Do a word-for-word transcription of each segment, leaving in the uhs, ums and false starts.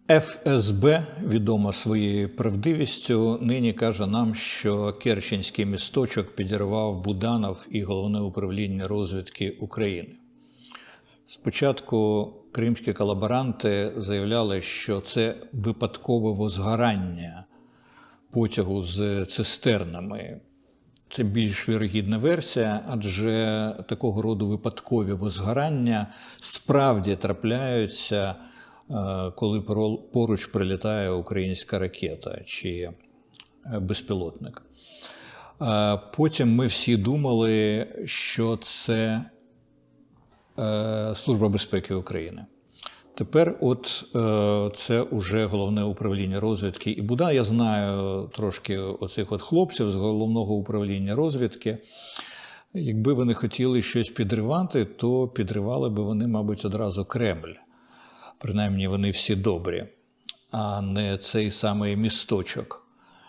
Еф Ес Бе, відома своєю правдивістю, нині каже нам, що Керченський місточок підірвав Буданов і Головне управління розвідки України. Спочатку кримські колаборанти заявляли, що це випадкове возгорання потягу з цистернами. Це більш вірогідна версія, адже такого роду випадкові возгорання справді трапляються, коли поруч прилітає українська ракета чи безпілотник. Потім ми всі думали, що це Служба безпеки України. Тепер от це вже Головне управління розвідки і Буданов. Я знаю трошки оцих от хлопців з Головного управління розвідки. Якби вони хотіли щось підривати, то підривали би вони, мабуть, одразу Кремль. Принаймні вони всі добрі, а не цей самий місточок.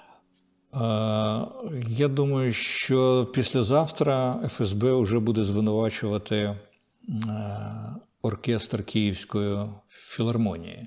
Я думаю, що післязавтра Еф Ес Бе вже буде звинувачувати оркестр Київської філармонії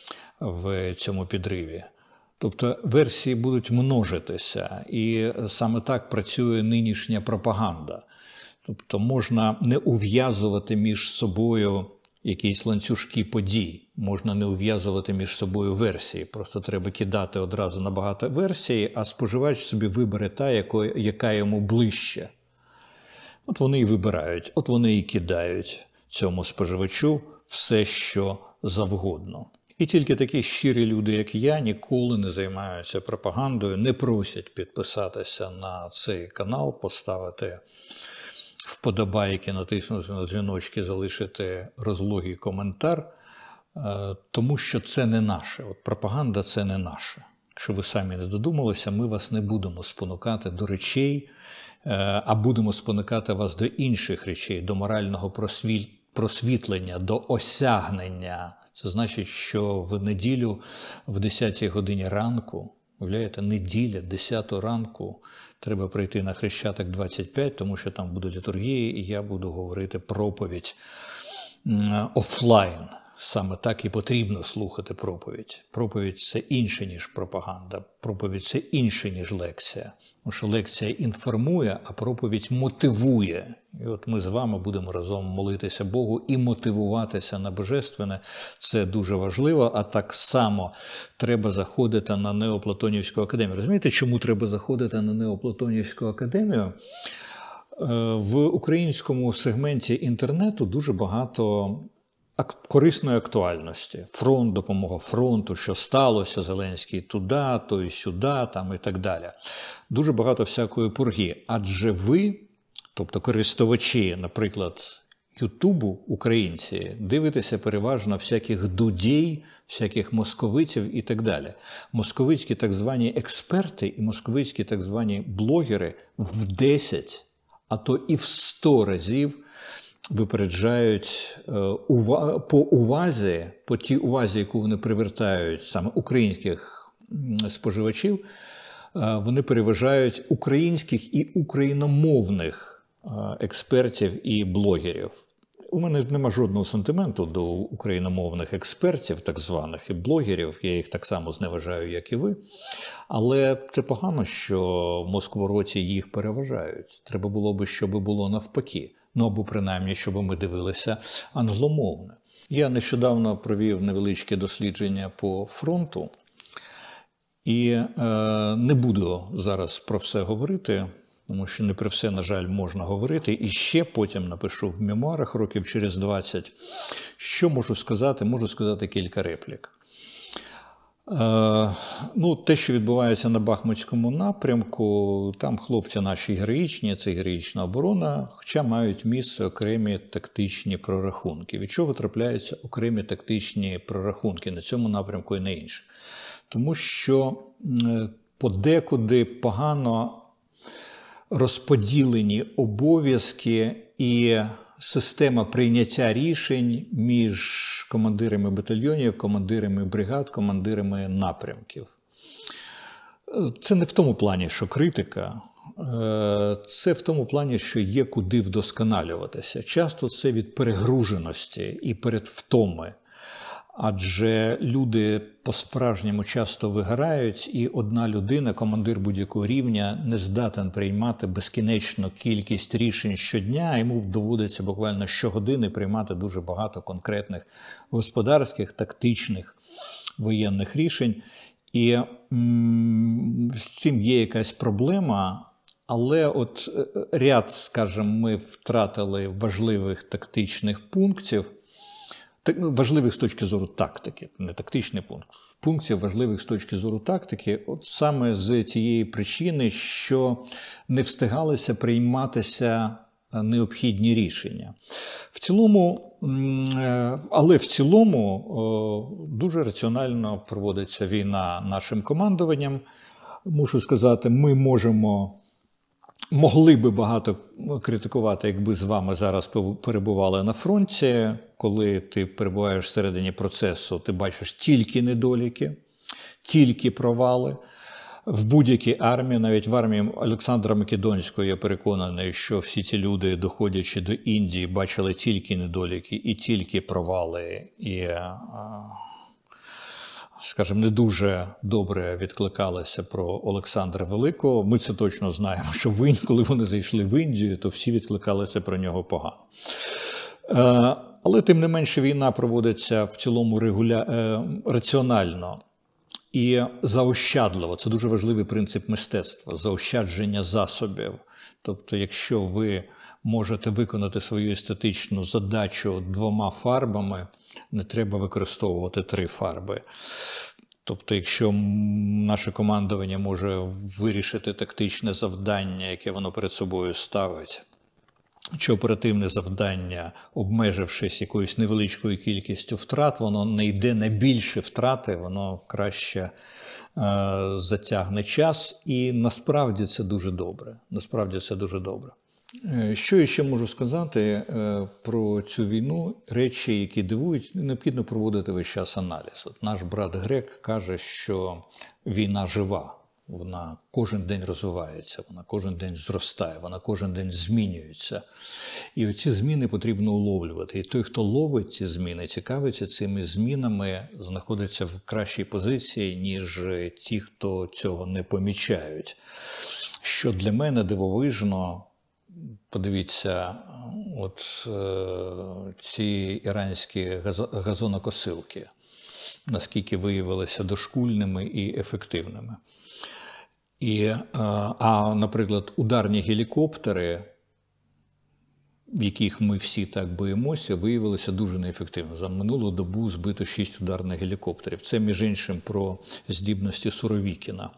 в цьому підриві. Тобто версії будуть множитися, і саме так працює нинішня пропаганда. Тобто можна не ув'язувати між собою якісь ланцюжки подій, можна не ув'язувати між собою версії, просто треба кидати одразу на багато версій, а споживач собі вибере та, яка йому ближче. От вони і вибирають, от вони і кидають цьому споживачу все, що завгодно. І тільки такі щирі люди, як я, ніколи не займаються пропагандою, не просять підписатися на цей канал, поставити вподобайки, натиснути на дзвіночки, залишити розлогий коментар, тому що це не наше. От пропаганда – це не наше. Якщо ви самі не додумалися, ми вас не будемо спонукати до речей, а будемо спонукати вас до інших речей, до морального просвітлення, до осягнення. Це значить, що в неділю в десятій годині ранку, уявляєте, неділя, десята ранку, треба прийти на Хрещатик двадцять п'ять, тому що там буде літургія, і я буду говорити проповідь офлайн. Саме так і потрібно слухати проповідь. Проповідь – це інше, ніж пропаганда. Проповідь – це інше, ніж лекція. Тому що лекція інформує, а проповідь мотивує. І от ми з вами будемо разом молитися Богу і мотивуватися на Божественне. Це дуже важливо, а так само треба заходити на Неоплатонівську академію. Розумієте, чому треба заходити на Неоплатонівську академію? В українському сегменті інтернету дуже багато корисної актуальності. Фронт, допомога фронту, що сталося, Зеленський туди, той сюди, там і так далі. Дуже багато всякої пурги. Адже ви, тобто користувачі, наприклад, Ютубу, українці, дивитеся переважно всяких дудей, всяких московитів і так далі. Московицькі так звані експерти і московицькі так звані блогери в десять, а то і в сто разів випереджають по увазі, по тій увазі, яку вони привертають саме українських споживачів, вони переважають українських і україномовних експертів і блогерів. У мене нема жодного сантименту до україномовних експертів, так званих, і блогерів, я їх так само зневажаю, як і ви. Але це погано, що москвороті їх переважають. Треба було би, щоб було навпаки. Ну, або принаймні, щоб ми дивилися англомовне. Я нещодавно провів невеличке дослідження по фронту. І е, не буду зараз про все говорити, тому що не про все, на жаль, можна говорити. І ще потім напишу в мемуарах років через двадцять. Що можу сказати? Можу сказати кілька реплік. Е, ну, те, що відбувається на Бахмутському напрямку, там хлопці наші героїчні, це героїчна оборона, хоча мають місце окремі тактичні прорахунки. Від чого трапляються окремі тактичні прорахунки на цьому напрямку і на інших? Тому що подекуди погано розподілені обов'язки і система прийняття рішень між командирами батальйонів, командирами бригад, командирами напрямків. Це не в тому плані, що критика, це в тому плані, що є куди вдосконалюватися. Часто це від перегруженості і передвтоми. Адже люди по-справжньому часто вигорають, і одна людина, командир будь-якого рівня, не здатен приймати безкінечну кількість рішень щодня, йому доводиться буквально щогодини приймати дуже багато конкретних господарських, тактичних, воєнних рішень. І м, з цим є якась проблема, але от ряд, скажімо, ми втратили важливих тактичних пунктів, важливих з точки зору тактики, не тактичний пункт, пунктів важливих з точки зору тактики, от саме з тієї причини, що не встигалися прийматися необхідні рішення. В цілому, але в цілому дуже раціонально проводиться війна нашим командуванням. Мушу сказати, ми можемо, могли би багато критикувати, якби з вами зараз перебували на фронті. Коли ти перебуваєш всередині процесу, ти бачиш тільки недоліки, тільки провали. В будь-якій армії, навіть в армії Олександра Македонського, я переконаний, що всі ці люди, доходячи до Індії, бачили тільки недоліки і тільки провали. І, скажімо, не дуже добре відкликалися про Олександра Великого. Ми це точно знаємо, що в Індії, коли вони зайшли в Індію, то всі відкликалися про нього погано. Але, тим не менше, війна проводиться в цілому регуля... раціонально і заощадливо. Це дуже важливий принцип мистецтва – заощадження засобів. Тобто, якщо ви можете виконати свою естетичну задачу двома фарбами, не треба використовувати три фарби. Тобто, якщо наше командування може вирішити тактичне завдання, яке воно перед собою ставить, чи оперативне завдання, обмежившись якоюсь невеличкою кількістю втрат, воно не йде на більші втрати, воно краще е, затягне час. І насправді це дуже добре. Насправді це дуже добре. Що я ще можу сказати е, про цю війну? Речі, які дивують, необхідно проводити весь час аналіз. От наш брат Грек каже, що війна жива. Вона кожен день розвивається, вона кожен день зростає, вона кожен день змінюється. І оці зміни потрібно уловлювати. І той, хто ловить ці зміни, цікавиться цими змінами, знаходиться в кращій позиції, ніж ті, хто цього не помічають. Що для мене дивовижно, подивіться, от е, ці іранські газонокосилки, наскільки виявилися дошкульними і ефективними. І, а, наприклад, ударні гелікоптери, яких ми всі так боїмося, виявилися дуже неефективно. За минулу добу збито шість ударних гелікоптерів. Це, між іншим, про здібності Суровікіна.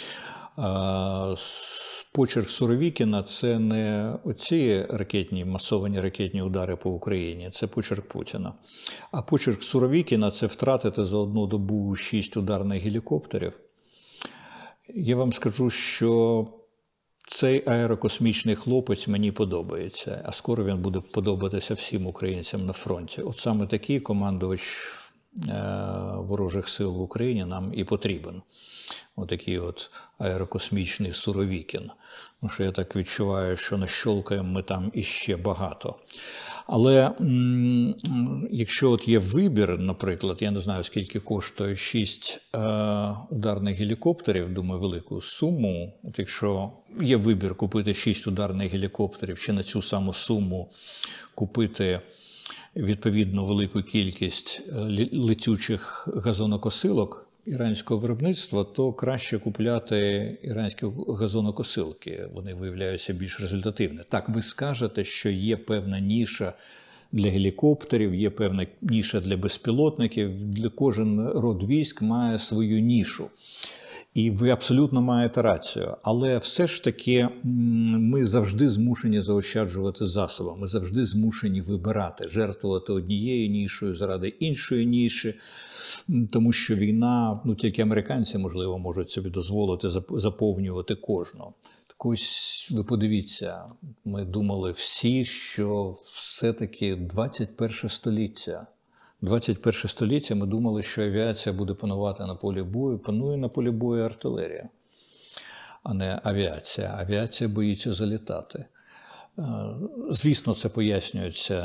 Почерк Суровікіна – це не оці ракетні, масовані ракетні удари по Україні, це почерк Путіна. А почерк Суровікіна – це втратити за одну добу шість ударних гелікоптерів. Я вам скажу, що цей аерокосмічний хлопець мені подобається, а скоро він буде подобатися всім українцям на фронті. От саме такий командувач ворожих сил в Україні нам і потрібен. Отакий от аерокосмічний Суровікін. Тому що я так відчуваю, що нащолкаємо ми там іще багато. Але м- якщо от є вибір, наприклад, я не знаю, скільки коштує шість е- ударних гелікоптерів, думаю, велику суму. От якщо є вибір купити шість ударних гелікоптерів, чи на цю саму суму купити відповідно велику кількість летючих газонокосилок іранського виробництва, то краще купляти іранські газонокосилки. Вони виявляються більш результативними. Так, ви скажете, що є певна ніша для гелікоптерів, є певна ніша для безпілотників. Для кожен род військ має свою нішу. І ви абсолютно маєте рацію. Але все ж таки ми завжди змушені заощаджувати засоби. Ми завжди змушені вибирати, жертвувати однією нішою заради іншої ніші. Тому що війна, ну тільки американці, можливо, можуть собі дозволити заповнювати кожну. Так ось ви подивіться, ми думали всі, що все-таки двадцять перше століття. двадцять перше століття ми думали, що авіація буде панувати на полі бою. Панує на полі бою артилерія, а не авіація. Авіація боїться залітати. Звісно, це пояснюється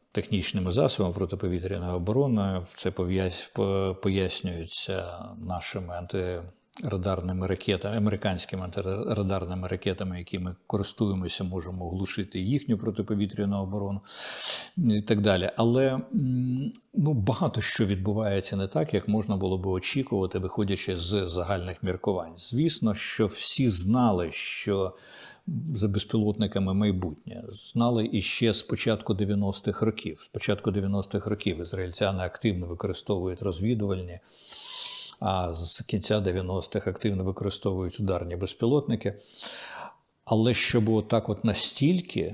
технічними засобами протиповітряної оборони. Це пояснюється нашими антирадарними ракетами, американськими антирадарними ракетами, якими користуємося, можемо глушити їхню протиповітряну оборону і так далі. Але ну, багато що відбувається не так, як можна було би очікувати, виходячи з загальних міркувань. Звісно, що всі знали, що за безпілотниками майбутнє. Знали іще з початку дев'яностих років. З початку дев'яностих років ізраїльтяни активно використовують розвідувальні, а з кінця дев'яностих активно використовують ударні безпілотники. Але щоб отак от настільки,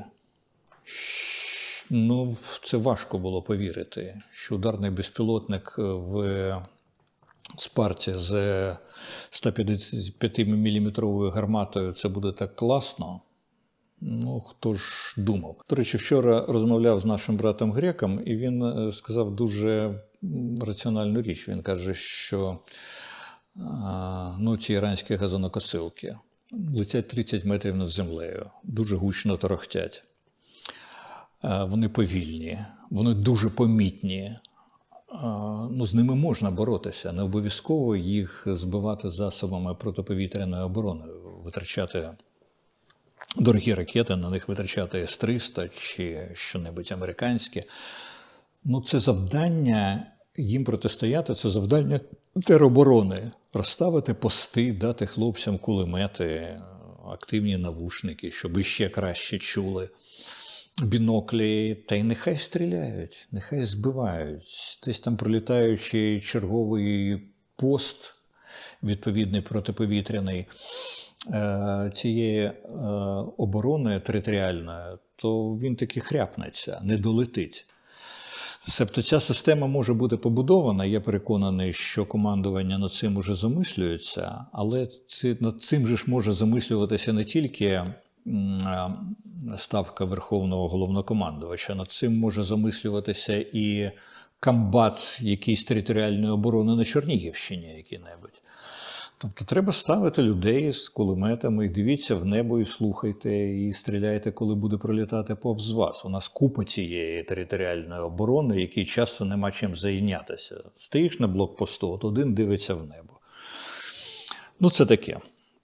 ну, в це важко було повірити, що ударний безпілотник в Спарті з сто п'ятдесят п'ять міліметровою гарматою це буде так класно. Ну, хто ж думав. До речі, вчора розмовляв з нашим братом греком, і він сказав дуже раціональну річ. Він каже, що ну, ці іранські газонокосилки летять тридцять метрів над землею, дуже гучно торохтять. Вони повільні, вони дуже помітні. Ну, з ними можна боротися, не обов'язково їх збивати засобами протиповітряної оборони, витрачати дорогі ракети, на них витрачати ес триста чи що-небудь американське. Ну, це завдання, їм протистояти, це завдання тероборони. Розставити пости, дати хлопцям кулемети, активні навушники, щоб іще краще чули. Біноклі, та й нехай стріляють, нехай збивають. Десь там пролітаючи черговий пост, відповідний протиповітряний, цієї оборони територіальної, то він таки хряпнеться, не долетить. Тобто ця система може бути побудована, я переконаний, що командування над цим уже замислюється, але над цим же ж може замислюватися не тільки ставка Верховного Головнокомандувача, над цим може замислюватися і комбат якийсь територіальної оборони на Чернігівщині який-небудь. Тобто треба ставити людей з кулеметами, і дивіться в небо, і слухайте, і стріляйте, коли буде пролітати повз вас. У нас купа цієї територіальної оборони, якій часто нема чим зайнятися. Стоїш на блокпосту, от один дивиться в небо. Ну, це таке.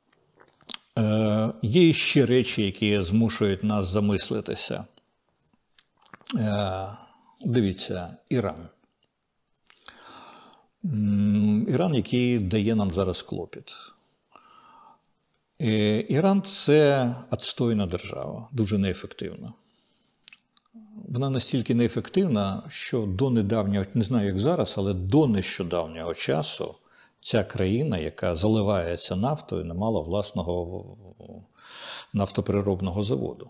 Е, є ще речі, які змушують нас замислитися. Е, дивіться, Іран. Іран, який дає нам зараз клопіт. Іран – це відстойна держава, дуже неефективна. Вона настільки неефективна, що до недавнього, не знаю як зараз, але до нещодавнього часу ця країна, яка заливається нафтою, не мала власного нафтопереробного заводу.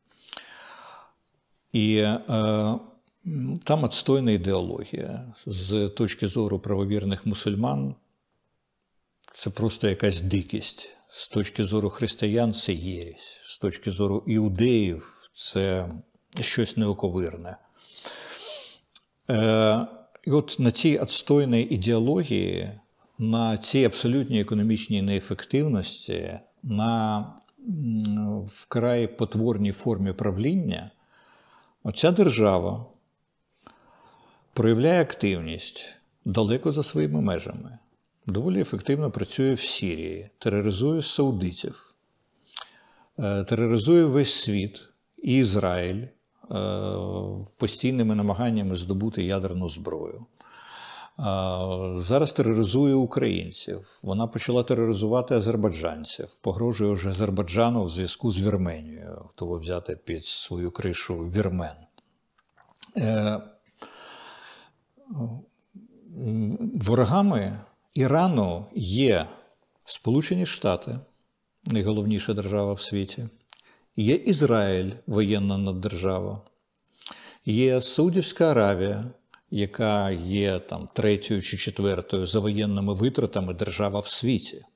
І е, там відстойна ідеологія. З точки зору правовірних мусульман це просто якась дикість. З точки зору християн це єресь. З точки зору іудеїв це щось неоковирне. Е, і от на цій відстойній ідеології, на цій абсолютній економічній неефективності, на вкрай потворній формі правління, оця держава проявляє активність далеко за своїми межами. Доволі ефективно працює в Сирії, тероризує саудитів, тероризує весь світ і Ізраїль постійними намаганнями здобути ядерну зброю. Зараз тероризує українців. Вона почала тероризувати азербайджанців. Погрожує вже Азербайджану в зв'язку з Вірменією. Готова взяти під свою кришу вірмен. Ворогами Ірану є Сполучені Штати, найголовніша держава в світі, є Ізраїль, воєнна наддержава, є Саудівська Аравія, яка є там третьою чи четвертою за воєнними витратами держава в світі.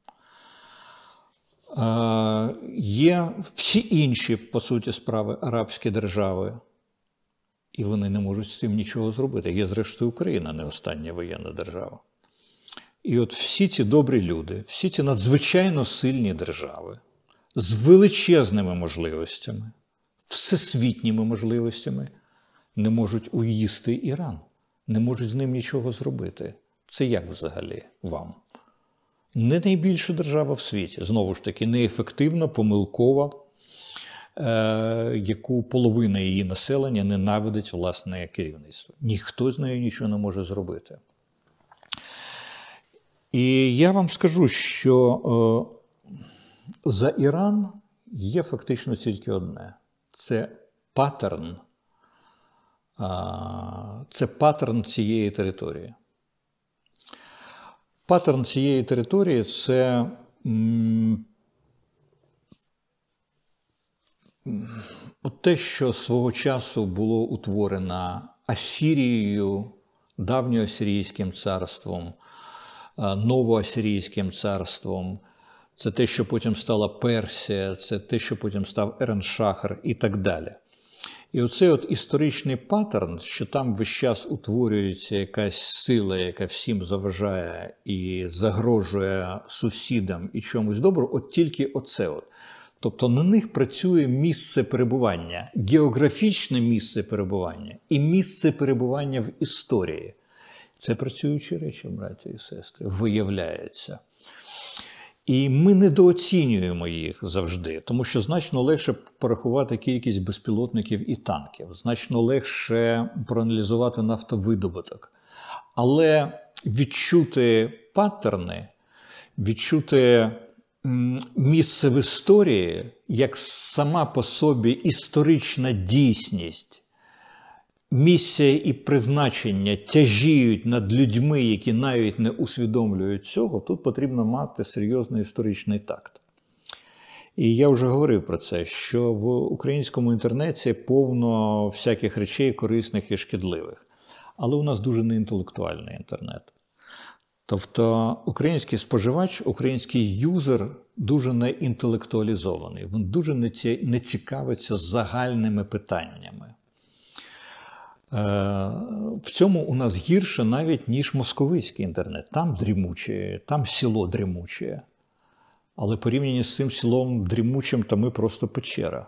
Є всі інші, по суті справи, арабські держави, і вони не можуть з цим нічого зробити. Є, зрештою, Україна, не остання воєнна держава. І от всі ці добрі люди, всі ці надзвичайно сильні держави з величезними можливостями, всесвітніми можливостями, не можуть уїсти Іран, не можуть з ним нічого зробити. Це як взагалі вам? Не найбільша держава в світі, знову ж таки, неефективна, помилкова, е, яку половина її населення ненавидить власне керівництво. Ніхто з нею нічого не може зробити. І я вам скажу, що е, за Іран є фактично тільки одне. Це паттерн, е, це паттерн цієї території. Паттерн цієї території – це м, те, що свого часу було утворено Асірією, давньоасирійським царством, новоасирійським царством. Це те, що потім стала Персія, це те, що потім став Ереншахр і так далі. І оцей от історичний паттерн, що там весь час утворюється якась сила, яка всім заважає і загрожує сусідам і чомусь добру, от тільки оце от. Тобто на них працює місце перебування, географічне місце перебування і місце перебування в історії. Це працюючі речі, браті і сестри, виявляється. І ми недооцінюємо їх завжди, тому що значно легше порахувати кількість безпілотників і танків, значно легше проаналізувати нафтовидобуток. Але відчути паттерни, відчути місце в історії, як сама по собі історична дійсність, місія і призначення тяжіють над людьми, які навіть не усвідомлюють цього, тут потрібно мати серйозний історичний такт. І я вже говорив про це, що в українському інтернеті повно всяких речей корисних і шкідливих. Але у нас дуже неінтелектуальний інтернет. Тобто український споживач, український юзер дуже неінтелектуалізований, він дуже не цікавиться загальними питаннями. В цьому у нас гірше навіть, ніж московицький інтернет. Там дрімуче, там село дрімуче. Але порівняно з цим селом дрімучим, то ми просто печера.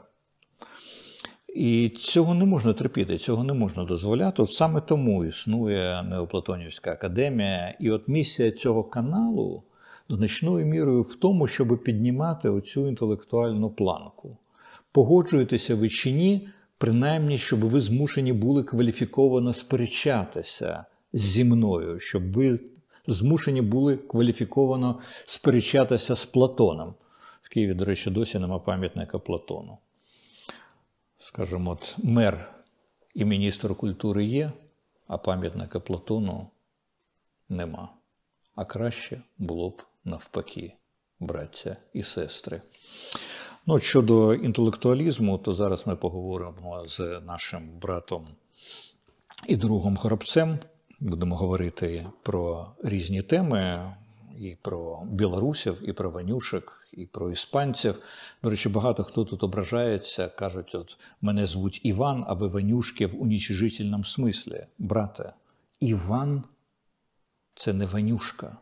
І цього не можна терпіти, цього не можна дозволяти. От саме тому існує Неоплатонівська академія. І от місія цього каналу значною мірою в тому, щоб піднімати оцю інтелектуальну планку. Погоджуєтеся ви чи ні, принаймні, щоб ви змушені були кваліфіковано сперечатися зі мною, щоб ви змушені були кваліфіковано сперечатися з Платоном. В Києві, до речі, досі нема пам'ятника Платону. Скажімо, от мер і міністр культури є, а пам'ятника Платону нема. А краще було б навпаки, браття і сестри. Ну, щодо інтелектуалізму, то зараз ми поговоримо з нашим братом і другом Горобцем. Будемо говорити про різні теми, і про білорусів, і про ванюшек, і про іспанців. До речі, багато хто тут ображається, кажуть, от мене звуть Іван, а ви ванюшки в унічижительному смислі. Брате, Іван – це не ванюшка.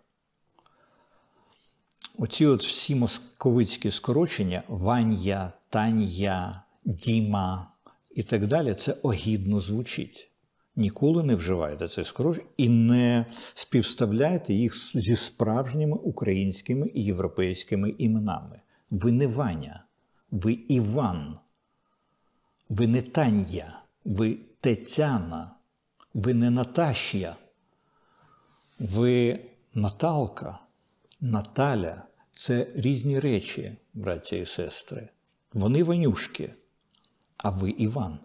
Оці от всі московицькі скорочення – Ваня, Таня, Діма і так далі – це огідно звучить. Ніколи не вживайте цей скорочення і не співставляйте їх зі справжніми українськими і європейськими іменами. Ви не Ваня, ви Іван, ви не Таня, ви Тетяна, ви не Наташя, ви Наталка, Наталя. Це різні речі, браття і сестри. Вони ванюшки, а ви Іван.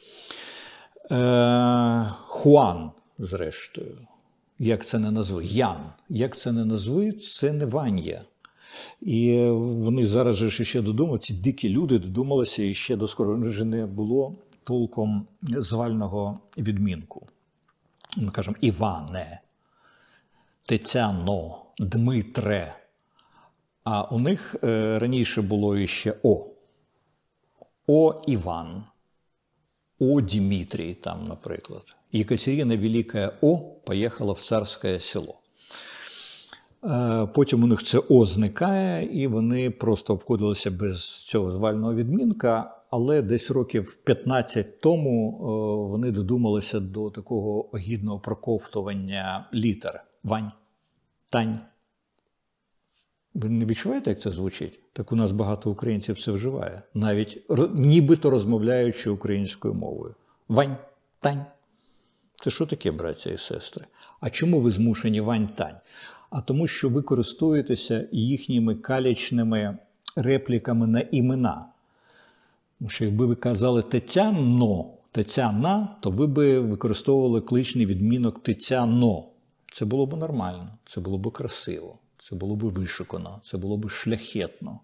Е, Хуан, зрештою, як це не назви, Ян, як це не назви, це не Ваня. І вони зараз же ще додумали, ці дикі люди додумалися, і ще доскоро вже не було толком звального відмінку. Ми кажемо Іване, Тетяно, Дмитре. А у них е, раніше було іще О. О Іван. О Дмитрий, там, наприклад. Екатерина Велика О поїхала в царське село. Потім у них це О зникає, і вони просто обходилися без цього звального відмінка. але десь років п'ятнадцять тому вони додумалися до такого огідного проковтування літер. Вань, Тань. Ви не відчуваєте, як це звучить? Так у нас багато українців це вживає. Навіть нібито розмовляючи українською мовою. Вань, Тань. Це що таке, браття і сестри? А чому ви змушені Вань, Тань? А тому, що ви користуєтеся їхніми калічними репліками на імена. Тому що якби ви казали Тетяно, Тетяна, то ви би використовували кличний відмінок Тетяно. Це було б нормально, це було б красиво, це було б вишукано, це було б шляхетно.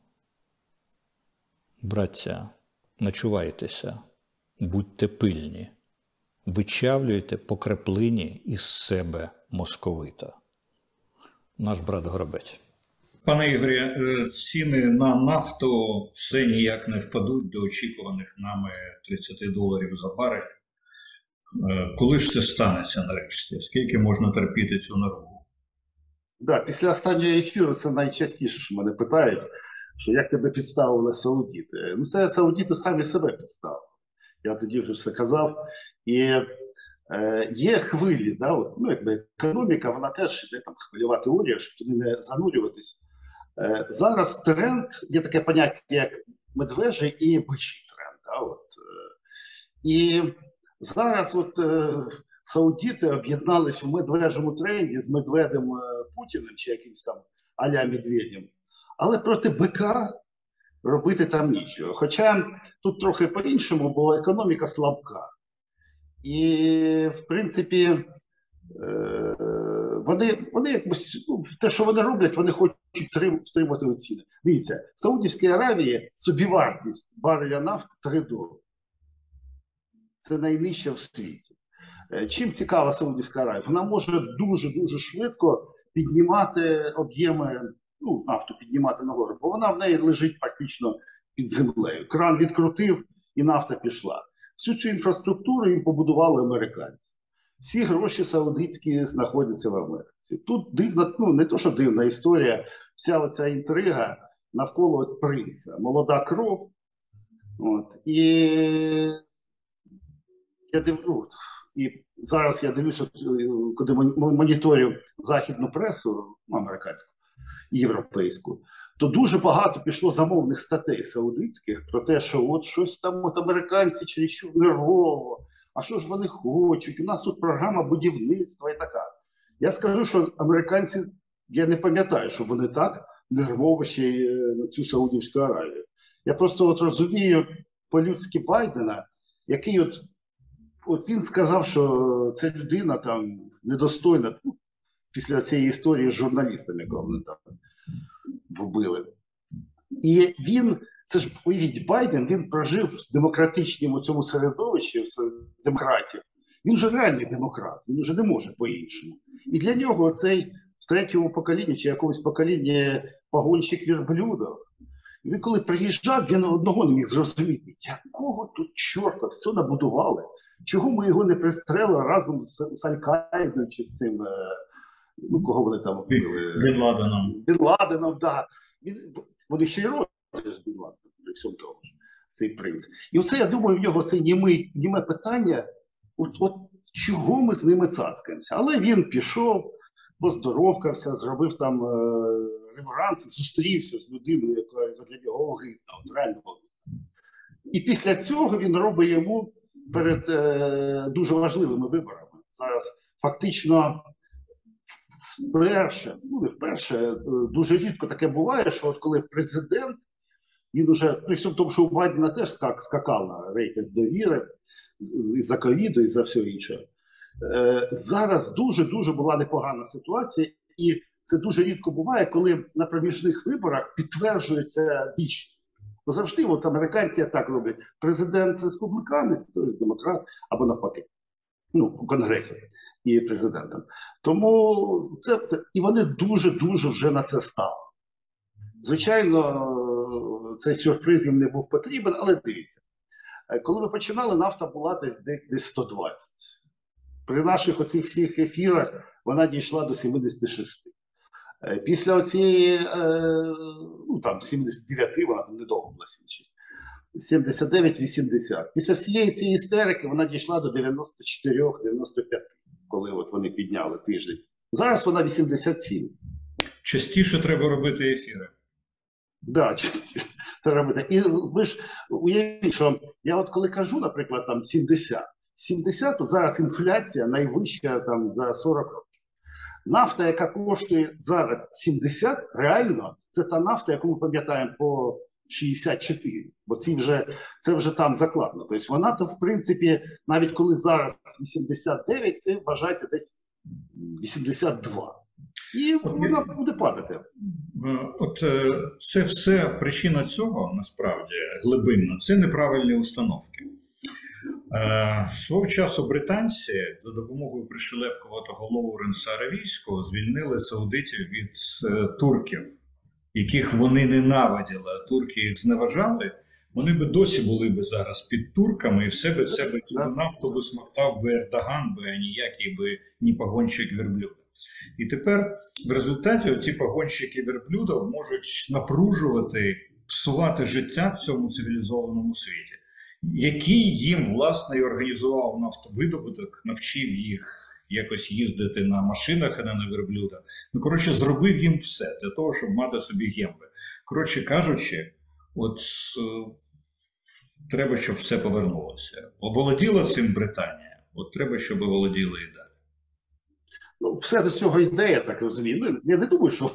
Браття, начувайтеся, будьте пильні, вичавлюйте по краплині із себе московита. Наш брат Горобець. Пане Ігорі, ціни на нафту все ніяк не впадуть до очікуваних нами тридцять доларів за барель. Коли ж це станеться нарешті? Скільки можна терпіти цю наругу? Да, після останнього ефіру це найчастіше, що мене питають, що як тебе підставили саудіти. Ну це саудіти самі себе підставили. Я тоді вже все казав. І е, є хвилі, да, от, ну якби економіка, вона теж йде там хвильова теорія, щоб туди не занурюватись. Е, зараз тренд, є таке поняття, як медвежий і бичий тренд. Да, от, е, і зараз от е, саудіти об'єднались в медвежому тренді з Медведем е, Путіним чи якимось там а-ля Медведем. Але проти бика робити там нічого. Хоча тут трохи по-іншому, бо економіка слабка. І, в принципі, е, вони, вони якось, ну, те, що вони роблять, вони хочуть втримати ціни. Дивіться, в Саудівській Аравії собівартість бареля нафти три долари. Це найнижча в світі. Чим цікава Саудівська Аравія? Вона може дуже-дуже швидко піднімати об'єми, ну, нафту піднімати нагору, бо вона в неї лежить практично під землею. Кран відкрутив і нафта пішла. Всю цю інфраструктуру їм побудували американці. Всі гроші саудитські знаходяться в Америці. Тут дивна, ну не то, що дивна історія, вся оця інтрига навколо принца. Молода кров. От. І я дивлюсь, і зараз я дивлюся, коли моніторю західну пресу, американську, європейську, то дуже багато пішло замовних статей саудитських про те, що от щось там от американці чересчур нервово, а що ж вони хочуть, у нас тут програма будівництва і така. Я скажу, що американці, я не пам'ятаю, що вони так нервово ще на цю Саудівську Аравію. Я просто от розумію по-людськи Байдена, який от, от він сказав, що ця людина там недостойна, ну, після цієї історії з журналістами, яку вони там вбили. І він, це ж, уявіть, Байден, він прожив в демократичному цьому середовищі, в демократії. Він же реальний демократ, він вже не може по-іншому. І для нього цей в третьому поколінні чи якомусь поколінні погонщик вірблюдів, і він коли приїжджав, він одного не міг зрозуміти, якого тут чорта все набудували, чого ми його не пристрелили разом з, з Аль-Каїдою чи з цим, ну кого вони там вбили? Бін Ладеном. Бін Ладеном, да. Він, вони ще й роблять з Бін Ладеном, при всьому тому ж, цей принц. І оце, я думаю, в нього це німе, німе питання, от, от чого ми з ними цацкаємося. Але він пішов, поздоровкався, зробив там е, реверанс, зустрівся з людиною, яка для нього огидна, от реально огидна. І після цього він робить йому перед е, дуже важливими виборами. Зараз фактично вперше, ну не вперше, дуже рідко таке буває, що от коли президент, він уже, при всьому тому, що у Байдена теж скак, скакав на рейтинг довіри, із-за ковіду, і за все інше. Е, зараз дуже-дуже була непогана ситуація, і це дуже рідко буває, коли на проміжних виборах підтверджується більшість. Бо завжди от американці так роблять. Президент республіканець, то демократ, або навпаки, ну, у Конгресі і президентом. Тому це, це і вони дуже-дуже вже на це стали. Звичайно, цей сюрприз їм не був потрібен, але дивіться. Коли ми починали, нафта була десь, десь сто двадцять. При наших оцих всіх ефірах вона дійшла до сімдесят шість. Після оцієї, ну там, сімдесят дев'ять, вона там недовго була сімдесят. сімдесят дев'ять вісімдесят. Після всієї цієї істерики вона дійшла до дев'яносто чотири дев'яносто п'ять, коли от вони підняли тиждень. Зараз вона вісімдесят сім. Частіше треба робити ефіри. Да, треба робити. І ви ж уявіть, що я от коли кажу, наприклад, там сімдесят, сімдесят, от зараз інфляція найвища там за сорок років. Нафта, яка коштує зараз сімдесят, реально, це та нафта, яку ми пам'ятаємо по шістдесят чотири, бо ці вже, це вже там закладно. Тобто вона, то в принципі, навіть коли зараз вісімдесят дев'ять, це вважайте десь вісімдесят два. І вона буде падати. От це все, причина цього, насправді, глибинно, це неправильні установки. Свого часу британці за допомогою пришелепкуватого Лоуренса Аравійського звільнили саудитів від турків, яких вони ненавиділи, а турки їх зневажали, вони би досі були б зараз під турками, і все би в себе цю нафту би смоктав би Ердоган, би, а ніякий би ні погонщик верблюда. І тепер в результаті ці погонщики верблюдів можуть напружувати, псувати життя в цьому цивілізованому світі, який їм, власне, і організував нафтовидобуток, навчив їх якось їздити на машинах, а не на верблюдах. Ну, коротше, зробив їм все для того, щоб мати собі гемби. Коротше кажучи, от е, треба, щоб все повернулося. Володіла цим Британія, от треба, щоб володіла і далі. Ну, все до цього йде, я так розумію. Ну, я не думаю, що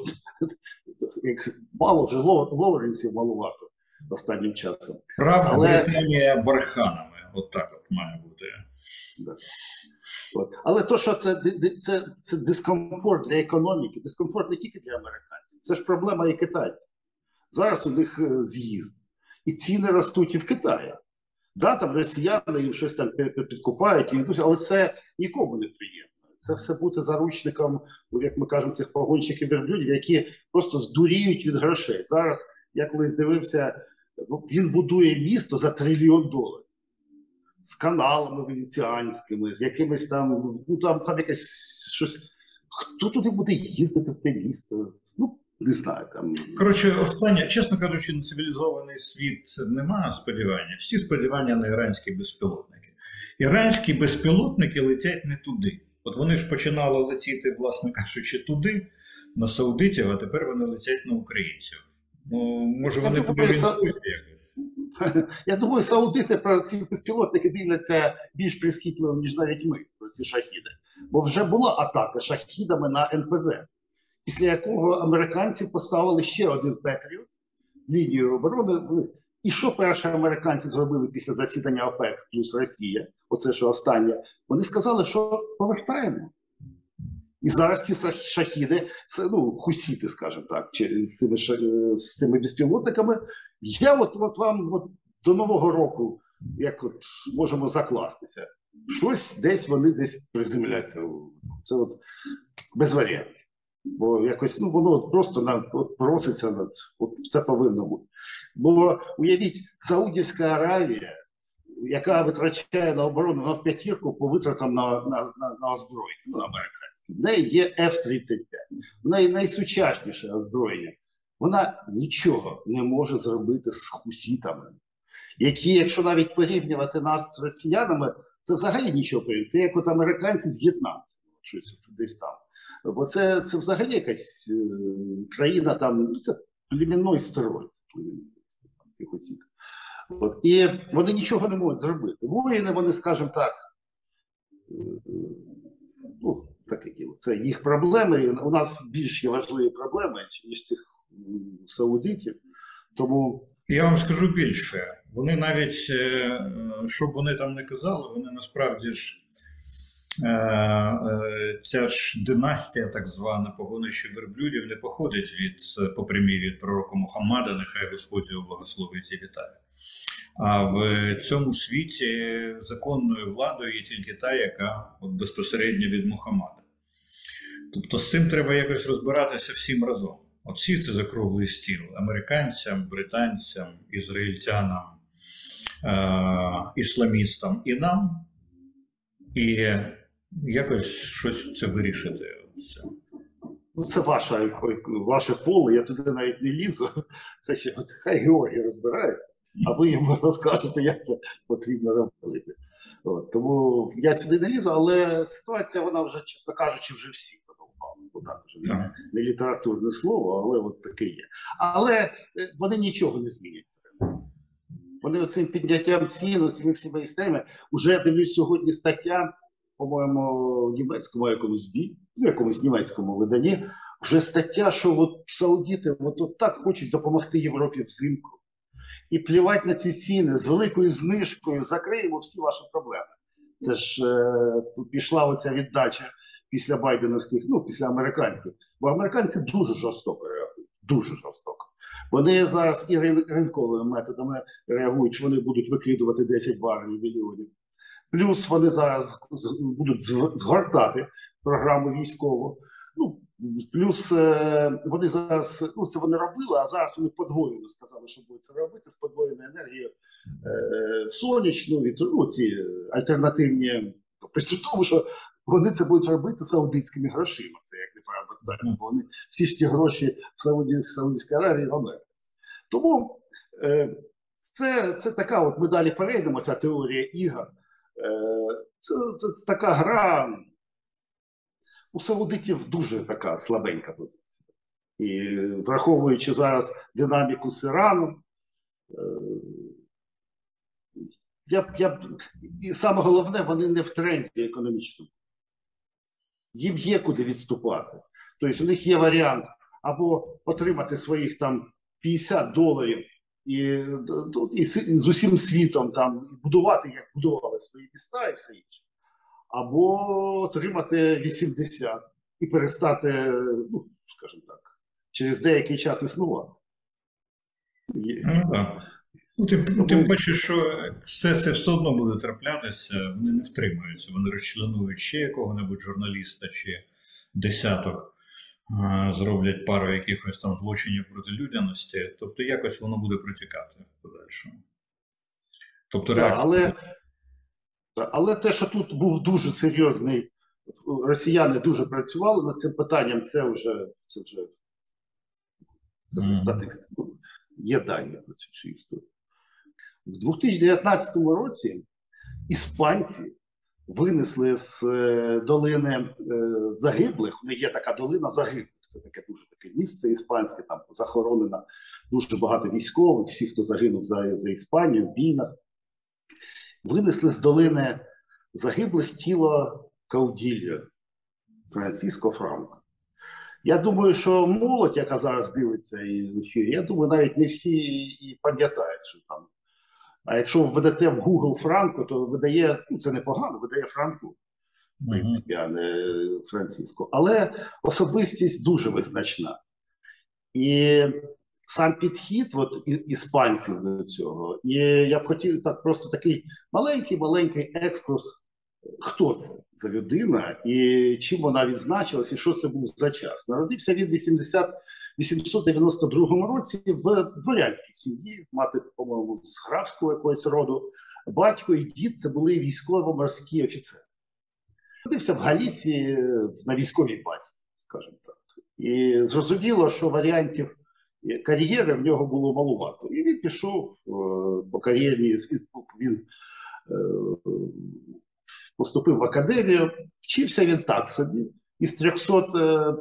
як мало вже Лоуренсів малувато останнім часом. Прав Але... Британія барханами, от так от має бути. Да. От. Але то, що це, це, це дискомфорт для економіки, дискомфорт не тільки для американців, це ж проблема і китайців. Зараз у них з'їзд. І ціни ростуть і в Китаї. Да, там росіяни їм щось там підкупають, але це нікому не приємно. Це все бути заручником, як ми кажемо, цих погонщиків верблюдів, які просто здуріють від грошей. Зараз, я колись дивився, він будує місто за трильйон доларів. З каналами венеціанськими, з якимись там, ну там, там якесь щось. Хто туди буде їздити в те місто? Ну, не знаю. Там... Коротше, останнє, чесно кажучи, на цивілізований світ немає сподівання. Всі сподівання на іранські безпілотники. Іранські безпілотники летять не туди. От вони ж починали летіти, власне кажучи, туди, на саудитів, а тепер вони летять на українців. Ну, може, вони поборінкують якось? Я думаю, саудити про ці безпілотники дивляться більш прискіпливо, ніж навіть ми, про ці шахіди. Бо вже була атака шахідами на ен пе зет, після якого американці поставили ще один Петріот, лінію оборони. І що перші американці зробили після засідання ОПЕК плюс Росія, оце що останнє, вони сказали, що повертаємо. І зараз ці шахіди, це, ну, хусіти, скажімо так, з цими, з цими безпілотниками, я от, от вам от до Нового року, як от можемо закластися, щось десь вони десь приземляться. Це от без варіантів. Бо якось, ну, воно просто нам от проситься, от, от це повинно бути. Бо уявіть, Саудівська Аравія, яка витрачає на оборону на в п'ятірку по витратам на, на, на, на озброєння, ну, американське. В неї є еф тридцять п'ять, в неї найсучасніше озброєння. Вона нічого не може зробити з хусітами, які, якщо навіть порівнювати нас з росіянами, це взагалі нічого порівняти. Це як от американці з в'єтнамцями, щось десь там. Бо це, це взагалі якась е, країна там, ну, це племінний строй. От. І вони нічого не можуть зробити. Воїни, вони, скажімо так, е, ну, таке діло. Це їх проблеми. У нас більш важливі проблеми, ніж цих саудитів. Тому... Я вам скажу більше. Вони навіть, що б вони там не казали, вони насправді ж ця ж династія, так звана, погонища верблюдів, не походить від, по прямій від пророка Мухаммада, нехай Господь його благословить і вітає. А в цьому світі законною владою є тільки та, яка от безпосередньо від Мухаммада. Тобто з цим треба якось розбиратися всім разом. От сісти за круглий стіл американцям, британцям, ізраїльтянам, е- ісламістам і нам, і якось щось це вирішити. Ну, це ваше, ваше поле, я туди навіть не лізу. Це ще от, хай Георгій розбирається. а ви йому розкажете, як це потрібно робити. От, тому я сюди не лізу, але ситуація, вона вже, чесно кажучи, вже всіх задовбала. Так, вже не, не літературне слово, але от таке є. Але вони нічого не змінять. Вони цим підняттям цін, цими всіма історіями, уже я дивлюсь сьогодні стаття, по-моєму, в німецькому якомусь бі, в якомусь німецькому виданні, вже стаття, що от саудіти от, от так хочуть допомогти Європі взимку. І плівати на ці ціни з великою знижкою, закриємо всі ваші проблеми. Це ж е, пішла оця віддача після байденовських, ну, після американських. Бо американці дуже жорстоко реагують, дуже жорстоко. Вони зараз і ринковими методами реагують, що вони будуть викидувати десять барелів мільйонів. Плюс вони зараз будуть згортати програму військову. Ну, плюс е, вони зараз, ну це вони робили, а зараз вони подвоєно сказали, що будуть це робити, з подвоєною енергією е, сонячну, вітру, ну ці альтернативні, при тому, що вони це будуть робити саудитськими грошима, це як не парадоксально, бо вони всі ж ці гроші в Сауді, в Саудівській Аравії в Америці. Тому е, це, це така, от ми далі перейдемо, ця теорія ігор, е, це, це така гра. У саудитів дуже така слабенька позиція. І враховуючи зараз динаміку з Іраном, я, я, і саме головне, вони не в тренді економічному. Їм є куди відступати. Тобто у них є варіант або отримати своїх там п'ятдесят доларів і, і, і з усім світом там будувати, як будували свої міста і все інше. Або отримати вісімдесят і перестати, ну, скажімо так, через деякий час існувати. Ну, так. Ну, тим, тим паче, що все це все одно буде траплятися, вони не втримаються, вони розчленують ще якого-небудь журналіста чи десяток, зроблять пару якихось там злочинів проти людяності, тобто якось воно буде протікати в подальшому. Тобто реакція... Але... Але те, що тут був дуже серйозний, росіяни дуже працювали над цим питанням, це вже, це вже mm. статистика. Є дані про цю всю історію. В дві тисячі дев'ятнадцятому році іспанці винесли з долини загиблих, у них є така долина загиблих, це таке дуже таке місце іспанське, там захоронено дуже багато військових, всі, хто загинув за, за Іспанію в війнах. Винесли з долини загиблих тіло Каудильо Франциско Франко. Я думаю, що молодь, яка зараз дивиться і в ефірі, я думаю, навіть не всі і пам'ятають, що там. А якщо введете в Google Франко, то видає, ну це непогано, видає Франко, в принципі, а не Франциско. Але особистість дуже визначна. І сам підхід от, іспанців до цього, і я б хотів так просто такий маленький-маленький екскурс, хто це за людина, і чим вона відзначилась, і що це був за час. Народився він в вісімсот дев'яносто другому році в дворянській сім'ї, мати, по-моєму, з графського якогось роду. Батько і дід – це були військово-морські офіцери. Народився в Галісії на військовій базі, скажімо так. І зрозуміло, що варіантів кар'єри в нього було малувато. І він пішов е, по кар'єрі, він е, поступив в академію, вчився він так собі. Із трьохсот е,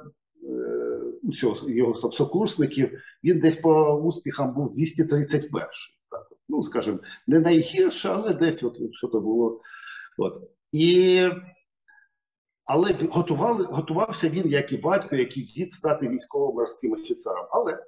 е, його сокурсників він десь по успіхам був двісті тридцять перший. Так. Ну, скажімо, не найгірше, але десь от, що то було. От. І, але готували, готувався він, як і батько, як і дід, стати військово-морським офіцером. Але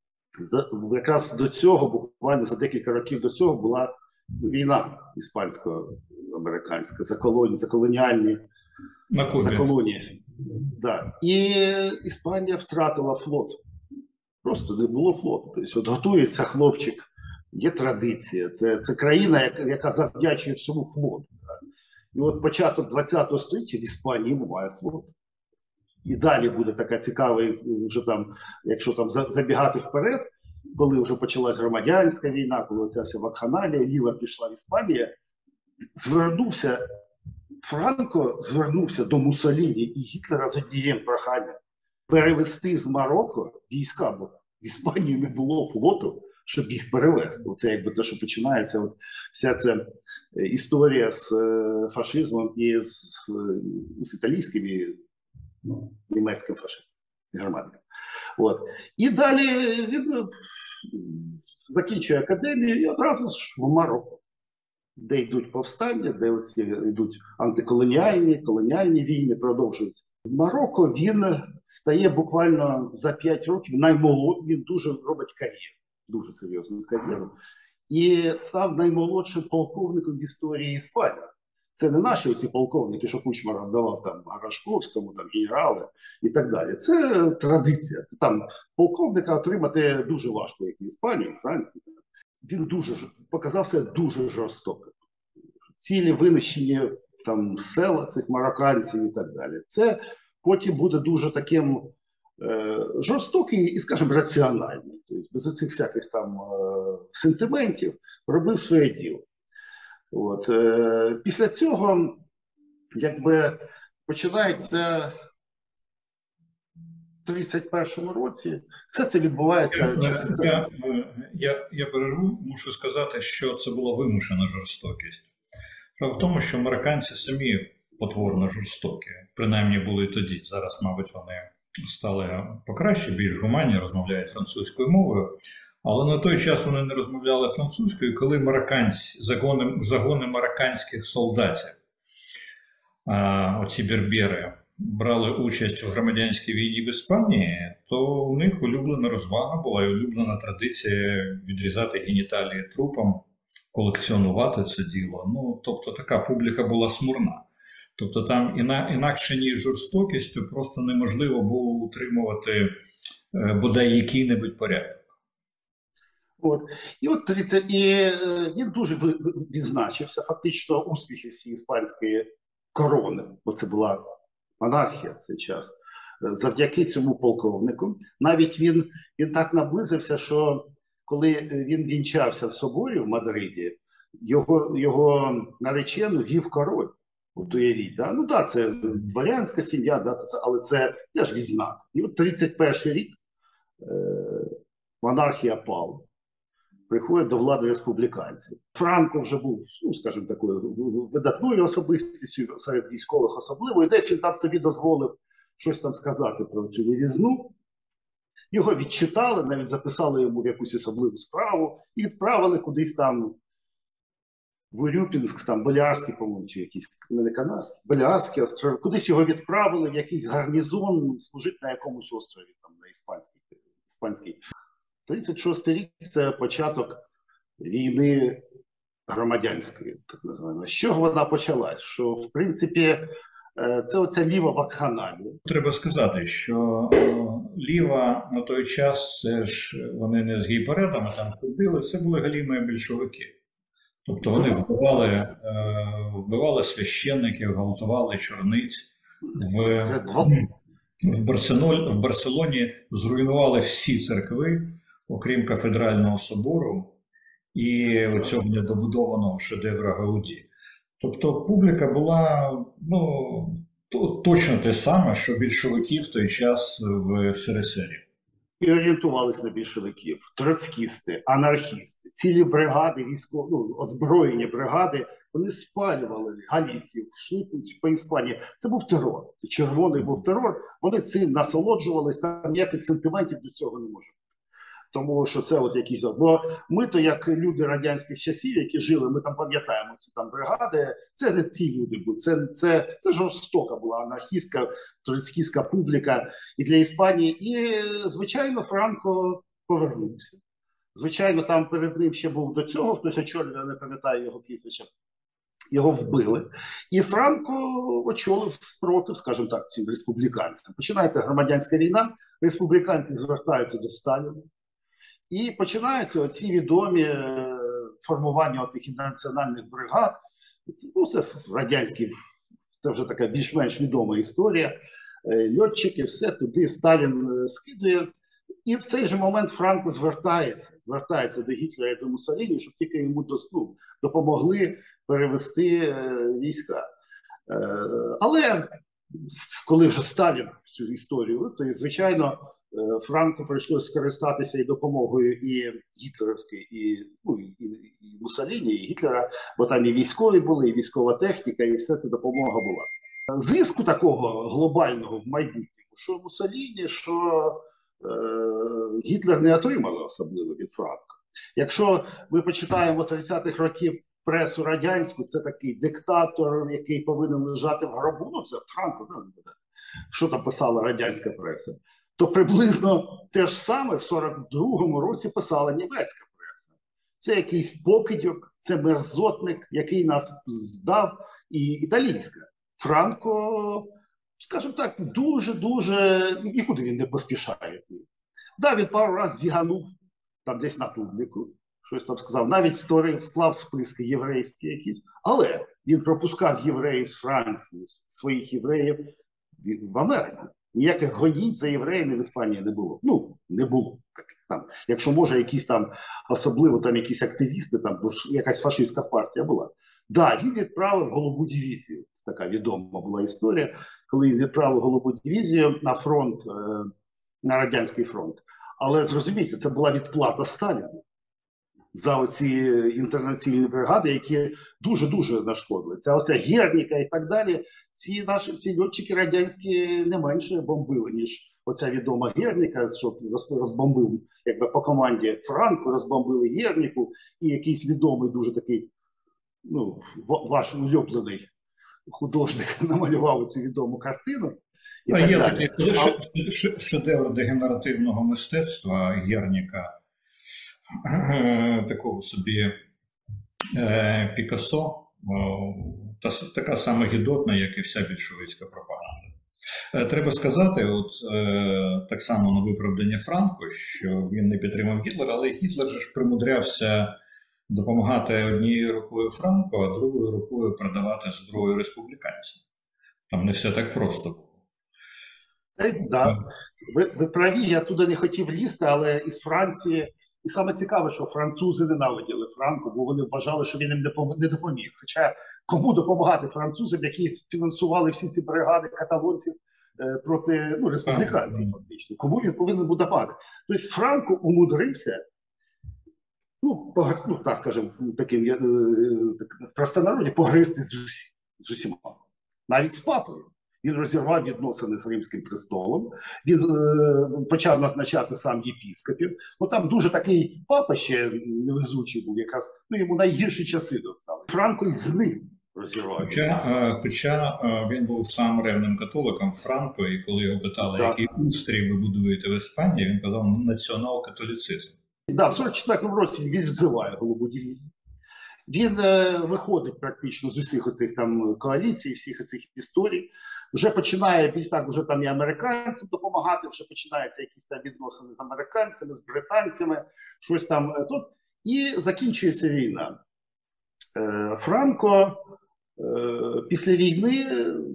якраз до цього, буквально за декілька років до цього, була війна іспансько-американська, за колонії, за колоніальні, за колонії. Да. І Іспанія втратила флот. Просто не було флоту. Тобто, от готується хлопчик, є традиція. Це, це країна, яка, яка завдячує всьому флоту. Да. І от початок ХХ століття в Іспанії немає флоту. І далі буде така цікава, вже там, якщо там забігати вперед, коли вже почалась громадянська війна, коли ця вся вакханалія, ліва пішла в Іспанію, звернувся, Франко звернувся до Муссоліні і Гітлера з однією проханням перевести з Марокко війська, бо в Іспанії не було флоту, щоб їх перевести. Це якби те, що починається от вся ця історія з фашизмом і з, з італійським і ну, німецьким фашизмом, германським. От. І далі він закінчує академію і одразу ж в Марокко, де йдуть повстання, де оці йдуть антиколоніальні, колоніальні війни, продовжуються. В Марокко він стає буквально за п'ять років наймолодшим, він дуже робить кар'єру, дуже серйозну кар'єру, і став наймолодшим полковником в історії Іспанії. Це не наші оці полковники, що Кучма роздавав там Гарашковському, там генерали і так далі. Це традиція. Там полковника отримати дуже важко, як в Іспанії, в Франції. Він дуже показався дуже жорстоко. Цілі винищені там села цих марокканців і так далі. Це потім буде дуже таким е, жорстокий і, скажімо, раціональний. Тобто без цих всяких там е, сентиментів робив своє діло. От. Е, після цього, якби, починається в тридцять першому році, все це відбувається. Я, я, я, я перерву, мушу сказати, що це була вимушена жорстокість. Справа в тому, що американці самі потворно жорстокі, принаймні були тоді. Зараз, мабуть, вони стали покраще, більш гуманні, розмовляють французькою мовою. Але на той час вони не розмовляли французькою, коли марокканці, загони, загони марокканських солдатів, а, оці бербери, брали участь у громадянській війні в Іспанії, то у них улюблена розвага була і улюблена традиція відрізати геніталії трупам, колекціонувати це діло. Ну, тобто така публіка була смурна. Тобто там іна, інакше ніж жорстокістю просто неможливо було утримувати е, бодай який-небудь порядок. От. І от тридцять, і е, він дуже відзначився, фактично, успіхи всієї іспанської корони, бо це була монархія в цей час, завдяки цьому полковнику. Навіть він, він так наблизився, що коли він вінчався в соборі в Мадриді, його, його наречену вів король. От уявіть, да? Ну так, це дворянська сім'я, да, це, але це теж відзнак. І от тридцять перший рік е, монархія пала. Приходять до влади республіканці. Франко вже був, ну, скажімо, такою видатною особистістю серед військових особливо, і десь він там собі дозволив щось там сказати про цю новізну. Його відчитали, навіть записали йому в якусь особливу справу і відправили кудись там в Урюпінськ, там Баліарський, по-моєму, чи якийсь, не Канарський, Баліарський остров. Кудись його відправили в якийсь гарнізон, служити на якомусь острові, там, на іспанській. іспанській. тридцять шостий рік – це початок війни громадянської, так називаємо. З чого вона почалась? Що, в принципі, це оця ліва вакханалія. Треба сказати, що ліва на той час, це ж вони не з гейпередами там ходили, це були галімі більшовики. Тобто вони вбивали, вбивали священників, гвалтували чорниць. В, в, Барселоні, в Барселоні зруйнували всі церкви, окрім кафедрального собору і цього недобудованого шедевра Гауді. Тобто публіка була, ну, точно те саме, що більшовики в той час в СРСРі. І орієнтувалися на більшовиків, троцкісти, анархісти, цілі бригади, військові, ну, озброєні бригади, вони спалювали галійців, йшли по Іспанії. Це був терор, це червоний був терор, вони цим насолоджувалися, там ніяких сентиментів до цього не може. Тому що це от якісь, бо ми то як люди радянських часів, які жили, ми там пам'ятаємо ці там бригади, це не ті люди були, це, це, це жорстока була анархістська, троцкістська публіка і для Іспанії. І, звичайно, Франко повернувся. Звичайно, там перед ним ще був до цього, хтось очолював, я не пам'ятаю його прізвища, його вбили. І Франко очолив спротив, скажімо так, цим республіканцям. Починається громадянська війна, республіканці звертаються до Сталіна. І починаються оці відомі формування тих національних бригад. Ну, це радянські, це вже така більш-менш відома історія. Льотчики, все туди Сталін скидує. І в цей же момент Франко звертається, звертається до Гітлера і до Муссоліні, щоб тільки йому ну, допомогли перевести війська. Але коли вже Сталін цю історію, то, звичайно, Франку прийшлося скористатися і допомогою і гітлерівської, і, ну, і, і Муссоліні, і Гітлера, бо там і військові були, і військова техніка, і все це допомога була. Зиску такого глобального в майбутньому, що Муссоліні, що е, Гітлер не отримали особливо від Франка. Якщо ми почитаємо тридцятих років пресу радянську, це такий диктатор, який повинен лежати в гробу, ну це Франко, да, що там писала радянська преса, то приблизно те ж саме в сорок другому році писала німецька преса. Це якийсь покидьок, це мерзотник, який нас здав, і італійська. Франко, скажімо так, дуже-дуже, нікуди він не поспішає. Да, він пару разів зіганув там десь на публіку, щось там сказав, навіть створив, склав списки єврейські якісь, але він пропускав євреїв з Франції, своїх євреїв в Америку. Ніяких гонінь за євреями в Іспанії не було. Ну, не було. Там, якщо може, якісь там, особливо там якісь активісти, там, бо якась фашистська партія була. Да, він відправив голубу дивізію. Це така відома була історія, коли він відправив голубу дивізію на фронт, на Радянський фронт. Але зрозумійте, це була відплата Сталіну за оці інтернаційні бригади, які дуже-дуже нашкодили. Це оця Герніка і так далі. Ці наші ці льотчики радянські не менше бомбили, ніж оця відома Герніка, що розбомбив, якби по команді Франко, розбомбили Герніку, і якийсь відомий дуже такий, ну, ваш улюблений художник намалював цю відому картину. А є такий шедевр дегенеративного мистецтва Герніка, такого собі Пікассо, та, така сама гідотна, як і вся більшовицька пропаганда. Треба сказати, от так само на виправдання Франко, що він не підтримав Гітлера, але Гітлер же ж примудрявся допомагати однією рукою Франко, а другою рукою продавати зброю республіканцям. Там не все так просто було. Да. Ви, ви праві, я туди не хотів лізти, але із Франції, і саме цікаве, що французи ненавиділи Франко, бо вони вважали, що він їм не допоміг. Хоча кому допомагати французам, які фінансували всі ці бригади каталонців е, проти ну, республіканців, фактично. Кому він повинен був допомагати? Тобто Франко умудрився, ну, по, ну так скажімо, таким, е, е, в простонароді, погризти з, усі, з усіма. Навіть з папою. Він розірвав відносини з Римським престолом, він е, почав назначати сам єпіскопів. Ну там дуже такий папа ще невезучий був, якраз, ну йому найгірші часи достали. Франко й з ним розірвав. Хоча, е, хоча е, він був сам ревним католиком Франко, і коли його питали, так, який устрій ви будуєте в Іспанії, він казав націонал-католіцизм. Так, да, в сорок четвертому році він взиває голубу дивізію. Він е, виходить практично з усіх оцих там коаліцій, всіх оцих історій. Вже починає більш так, вже там і американцям допомагати, вже починаються якісь там відносини з американцями, з британцями, щось там тут. І закінчується війна. Е, Франко е, після війни,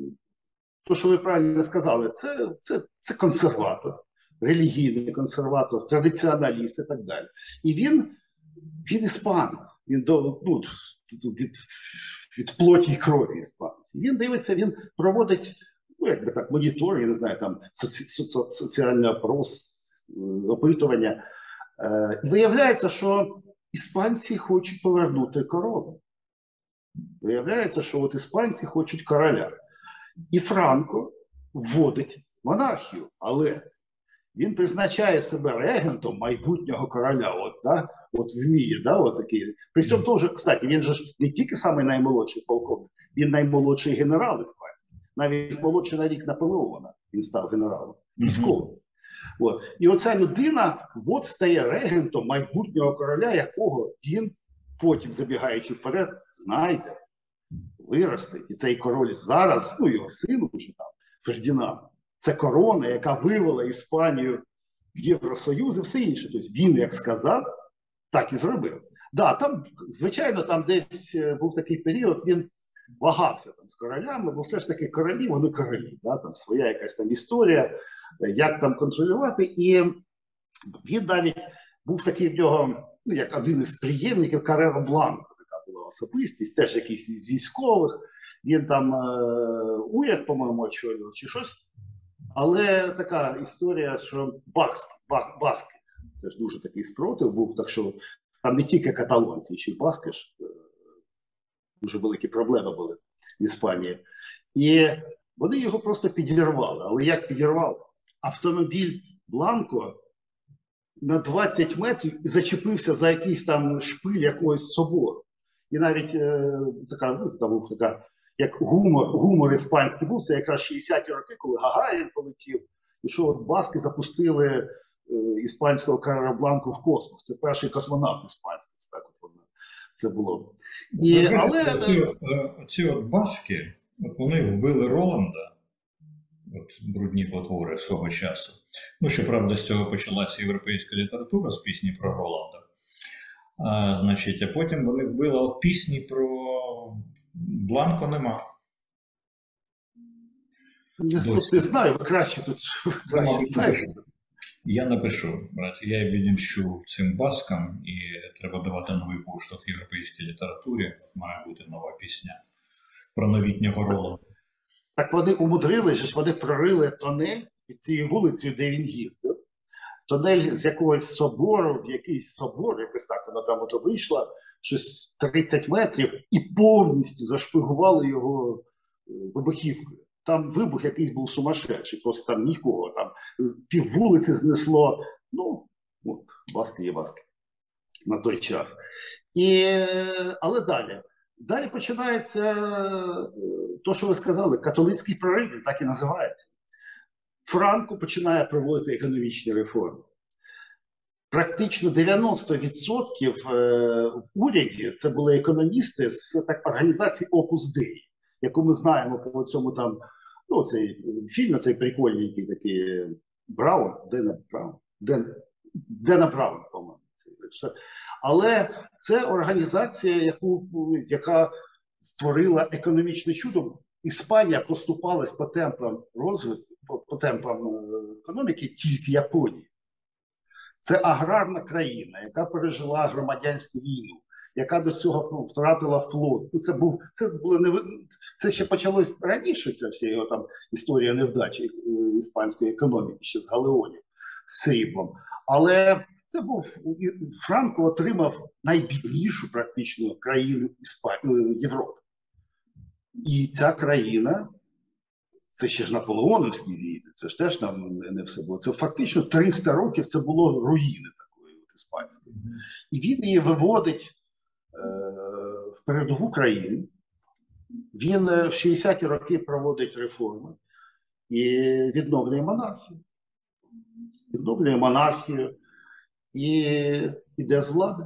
то, що ви правильно сказали, це, це, це консерватор, релігійний консерватор, традиціоналіст і так далі. І він, він іспанець, він до, ну, від, від плоті і крові іспанець. Він дивиться, він проводить, ну, якби так, монітор, я не знаю, там, соці, соці, соціальний опрос, опитування. Е, виявляється, що іспанці хочуть повернути корону. Виявляється, що от іспанці хочуть короля. І Франко вводить монархію, але він призначає себе регентом майбутнього короля, от, да? От вміє, да? От такий. При цьому теж, кстати, він же ж не тільки самий наймолодший полковник, він наймолодший генерал іспанський, навіть молодший на рік Наполеона він став генералом, військовим. Mm-hmm. От. І оця людина от стає регентом майбутнього короля, якого він потім, забігаючи вперед, знайде, виросте. І цей король зараз, ну його син уже там, Фердінанд, це корона, яка вивела Іспанію в Євросоюз і все інше. Тобто він, як сказав, так і зробив. Да, там, звичайно, там десь був такий період, він вагався там з королями, бо все ж таки королі, вони королі. Да? Там своя якась там історія, як там контролювати. І він навіть був такий в нього, ну, як один із приємників Каррера Бланко, така була особистість, теж якийсь із військових. він там е, уряд, по-моєму, очолював чи щось. Але така історія, що баски, бас, баски, це ж дуже такий спротив був, так що там не тільки каталонці, чи баски ж, е, дуже великі проблеми були в Іспанії. І вони його просто підірвали. Але як підірвали? Автомобіль Бланко на двадцять метрів зачепився за якийсь там шпиль якогось собору. І навіть е, така, ну, така був така, як гумор, гумор іспанський був, це якраз шістдесяті роки, коли Гагарін полетів, і що от баски запустили е, іспанського Карла Бланко в космос. Це перший космонавт іспанський, так от воно це було. І, ну, але... Ці, ці от баски, от вони вбили Роланда, от брудні потвори свого часу. Ну, щоправда, з цього почалася європейська література з пісні про Роланда. А, значить, а потім вони вбили, а от пісні про Бланко нема. Я не знаю, ви краще тут краще знаєте. Я напишу, брат, я відімщу цим баскам, і треба давати новий поштовх європейській літературі. Має бути нова пісня про новітнього Роланда. Так вони умудрились, що вони прорили тунель під цією вулицею, де він їздив. Тунель з якогось собору, в якийсь собор, якось так воно там ото вийшло, щось тридцять метрів, і повністю зашпигували його вибухівкою. Там вибух якийсь був сумасшедший, просто там нікого, там пів вулиці знесло. Ну, от, баски є баски на той час. І, але далі. Далі починається те, що ви сказали, католицький прорив, так і називається. Франко починає проводити економічні реформи. Практично дев'яносто відсотків в уряді це були економісти з так, організації Opus Dei, яку ми знаємо по цьому там, ну, цей фільм, цей прикольний такий Браун, Дена Браун, Ден, Дена Браун, по-моєму. Але це організація, яку, яка створила економічне чудо. Іспанія поступалась по темпам розвитку, по, по темпам економіки тільки Японії. Це аграрна країна, яка пережила громадянську війну, яка до цього ну, втратила флот. Це був це було не це ще почалось раніше. Ця вся його там історія невдачі іспанської економіки, ще з галеонів з сріблом. Але це був Франко отримав найбіднішу практично країну Іспанії, Європи. І ця країна, це ще ж наполеоновські війни, це ж теж нам не все було. Це фактично триста років це було руїни такої от іспанської. І він її виводить е, в передову країну. Він в шістдесяті роки проводить реформи і відновлює монархію. Відновлює монархію і йде з влади.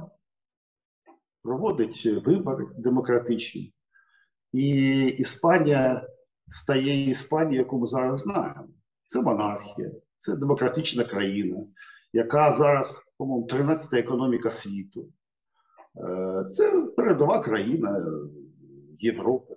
Проводить вибори демократичні. І Іспанія стає Іспанією, яку ми зараз знаємо. Це монархія, це демократична країна, яка зараз, по-моєму, тринадцята економіка світу. Це передова країна Європи.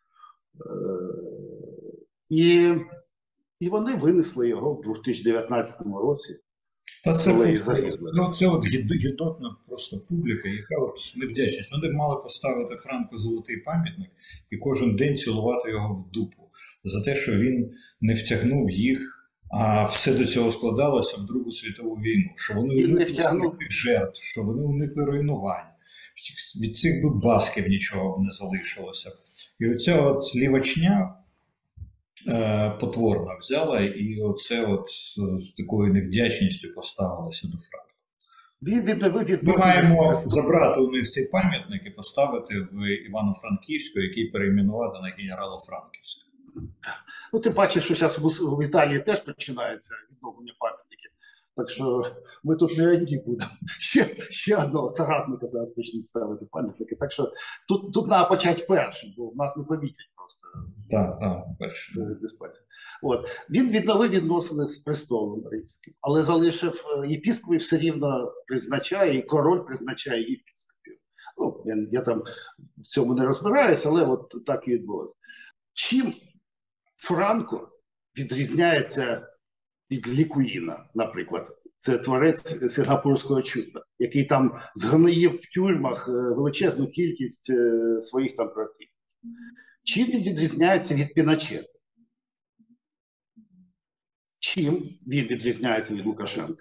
І, і вони винесли його в дві тисячі дев'ятнадцятому році. Та це, просто, це, це от гідотна просто публіка, яка от невдячність. Вони мали поставити Франко золотий пам'ятник і кожен день цілувати його в дупу за те, що він не втягнув їх, а все до цього складалося в Другу світову війну, що вони уникли жертв, що вони уникли руйнувань. Від цих би басків нічого б не залишилося. І оця от лівачня потворно взяла і оце от з такою невдячністю поставилася до Франка. Ми маємо забрати у них цей пам'ятник і поставити в Івано-Франківську, який перейменувати на Генерало-Франківську. Ну, ти бачиш, що зараз в Італії теж починається відновлення пам'ятників. Так що ми тут не одні будемо. Ще, ще одного соратника зараз почнуть ставити пам'ятники. Так що тут, тут треба почати першим, бо в нас не помітять просто. Так, так, першим. От. Він відновив відносини з престолом римським, але залишив єпископів, все рівно призначає, і король призначає єпископів. Ну, я, я там в цьому не розбираюся, але от так і відбулося. Чим Франко відрізняється від Лікуїна, наприклад? Це творець сингапурського чуда, який там згноїв в тюрмах величезну кількість своїх там братів. Чим він відрізняється від Піночета? Чим він відрізняється від Лукашенка?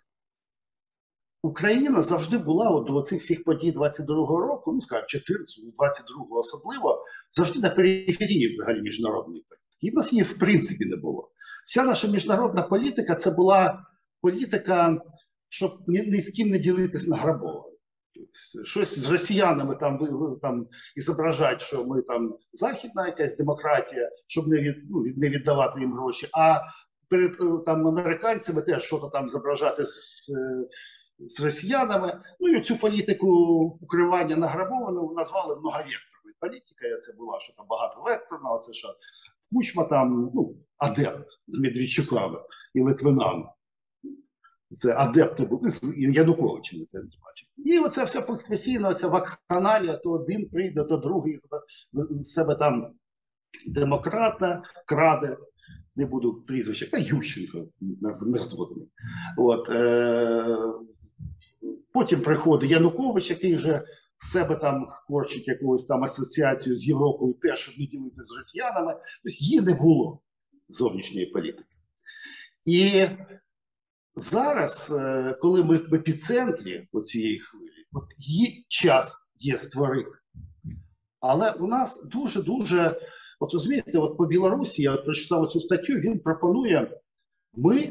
Україна завжди була от до цих всіх подій двадцять другого року, ну, скажімо, чотирнадцятого, двадцять другого особливо, завжди на периферії взагалі міжнародної політики. І в нас її в принципі не було. Вся наша міжнародна політика – це була політика, щоб ні, ні з ким не ділитись на грабове. Щось з росіянами там, там і зображати, що ми там західна якась демократія, щоб не, від, ну, не віддавати їм гроші, а перед там американцями теж щось там зображати з, з росіянами. Ну і цю політику укривання награбованого назвали многовекторною політикою. Це була що там багатовекторна, це що Кучма там, ну, адепт з Медведчуками і Литвинами. Це адепти були, з Януковичем, я не бачив. І оце все професійно, оця вакханалія, то один прийде, то другий з себе там демократа краде, не буду прізвища, та Ющенко, мерзотний. От, е, потім приходить Янукович, який вже з себе там корчить якусь там асоціацію з Європою, теж, щоб не ділити з росіянами. Тобто її не було зовнішньої політики. І зараз, коли ми в епіцентрі цієї хвилі, от її час є створити. Але у нас дуже-дуже, от розумієте, от по Білорусі, я прочитав цю статтю, він пропонує, ми,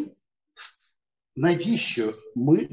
навіщо ми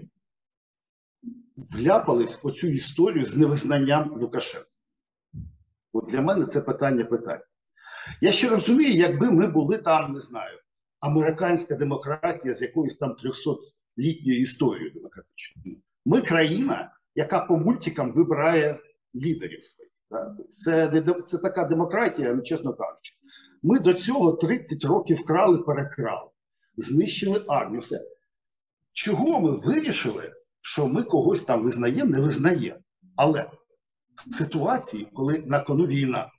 вляпались в цю історію з невизнанням Лукашенка? От для мене це питання питань. Я ще розумію, якби ми були там, не знаю, американська демократія з якоюсь там трьохсотлітньою історією демократичною. Ми країна, яка по мультикам вибирає лідерів своїх. Це, це така демократія, ну, чесно кажучи. Ми до цього тридцять років вкрали, перекрали, знищили армію, все. Чого ми вирішили, що ми когось там визнаємо, не визнаємо? Але в ситуації, коли на кону війна,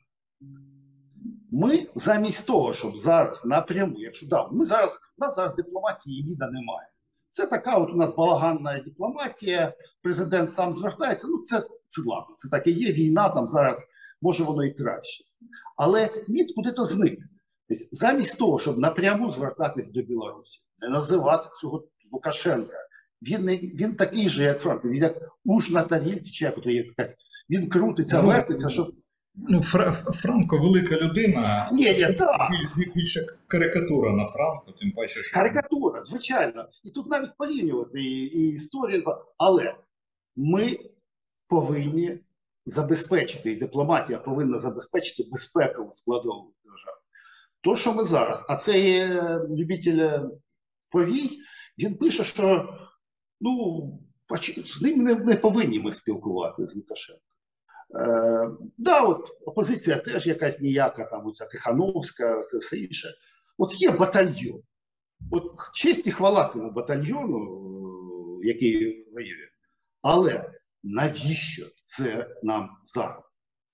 ми замість того, щоб зараз напряму, якщо да, ми зараз, у нас зараз дипломатії віда немає. Це така от у нас балаганна дипломатія, президент сам звертається, ну це, це ладно, це так і є, війна там зараз, може воно і краще. Але МІД куди-то зник. Тобто, замість того, щоб напряму звертатись до Білорусі, не називати цього Лукашенка, він, не, він такий же, як Франко, він як уж на тарілці, чи як ото є якась, він крутиться, вертиться, щоб... Ну, Фра Франко велика людина, ні, ні, так. Більш, більше карикатура на Франко, тим паче, що... Карикатура, звичайно. І тут навіть порівнювати і, і історію. Але ми повинні забезпечити, і дипломатія повинна забезпечити безпекову складову держави. То, що ми зараз, а це є любитель повій, він пише, що ну, з ним не, не повинні ми спілкуватися з Лукашенком. Е, да, от опозиція теж якась ніяка, там оця Тихановська, це все інше. От є батальйон. От честь і хвала цьому батальйону, який воює. Але навіщо це нам зараз?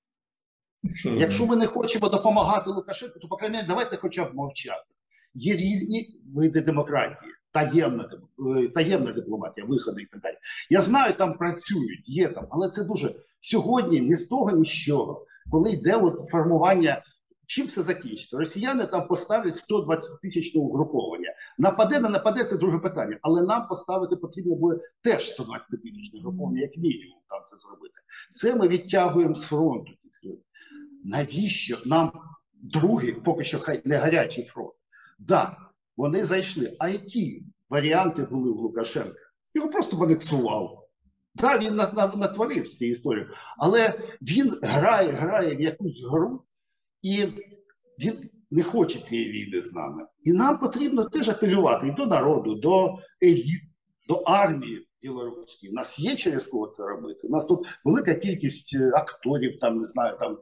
Що? Якщо ми не хочемо допомагати Лукашенку, то, по крайній мірі, давайте хоча б мовчати. Є різні види демократії. Таємна, таємна дипломатія, виходи і так далі. Я знаю, там працюють, є там, але це дуже... Сьогодні ні з того, ні з чого. Коли йде от формування, чим все закінчиться? Росіяни там поставлять сто двадцять тисячне угруповання. Нападе, не нападе, це друге питання. Але нам поставити потрібно буде теж сто двадцять тисячне угруповання, як мінімум, там це зробити. Це ми відтягуємо з фронту цих людей. Навіщо нам другий, поки що хай не гарячий фронт? Да, вони зайшли. А які варіанти були у Лукашенка? Його просто анексував. Так, да, він натворив з цією історією, але він грає, грає в якусь гру, і він не хоче цієї війни з нами. І нам потрібно теж апелювати і до народу, до еліт, до армії білоруської. У нас є через кого це робити. У нас тут велика кількість акторів, там, не знаю, там,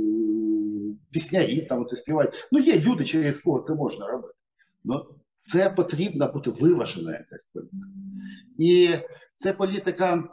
піснярів, там, це співають. Ну, є люди, через кого це можна робити. Но це потрібна бути виважена якась політика. І це політика,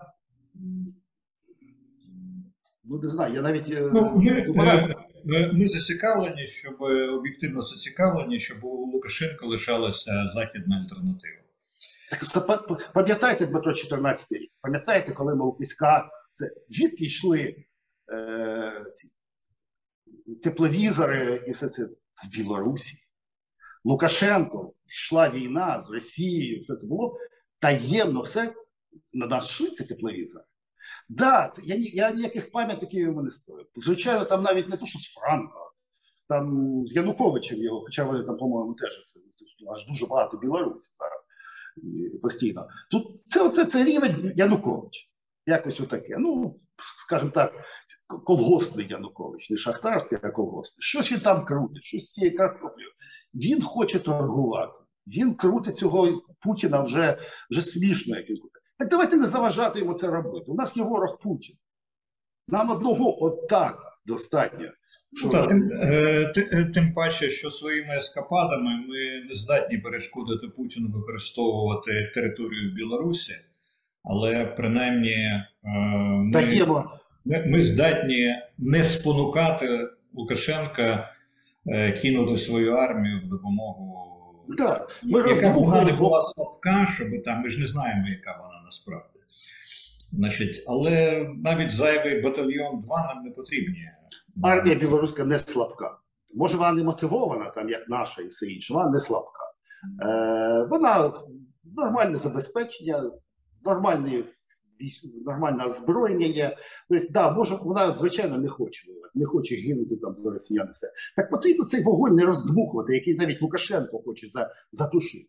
ну не знаю, я навіть... Ну, ми, вона... ми, ми зацікавлені, щоб, об'єктивно зацікавлені, щоб у Лукашенка лишалася західна альтернатива. Пам'ятаєте, Дмитро, чотирнадцятий рік? Пам'ятаєте, коли ми у Піска, це, звідки йшли е, ці, тепловізори і все це з Білорусі. Лукашенко, йшла війна з Росією, все це було таємно, все, на нас йшли ці тепловізори. Так, да, я, я ніяких пам'ятників йому не стою. Звичайно, там навіть не то, що з Франко, там з Януковичем його, хоча вони там, по-моєму, теж це, аж дуже багато білорусів зараз постійно. Тут це, це, це рівень Янукович. Якось отаке. Ну, скажімо так, колгоспний Янукович, не шахтарський, а колгоспний. Щось він там крутить, щось з цією картоплею. Він хоче торгувати. Він крутить цього Путіна вже, вже смішно, як він крутить. Так давайте не заважати йому це робити. У нас є ворог Путін. Нам одного отак достатньо. Ну, так, тим, е, тим паче, що своїми ескападами ми не здатні перешкодити Путіну використовувати територію Білорусі, але принаймні е, ми, ми, ми здатні не спонукати Лукашенка е, кинути свою армію в допомогу. Да, ми яка вона не була слабка, щоб там, ми ж не знаємо, яка вона насправді. Значить, але навіть зайвий батальйон два нам не потрібні. Армія білоруська не слабка. Може, вона не мотивована, там, як наша і все інше, вона не слабка. Е, вона нормальне забезпечення, нормальне, нормальне озброєння є. Тобто, да, може, вона, звичайно, не хоче воювати, не хоче гинути там за росіян і все. Так потрібно цей вогонь не роздмухувати, який навіть Лукашенко хоче за, затушити.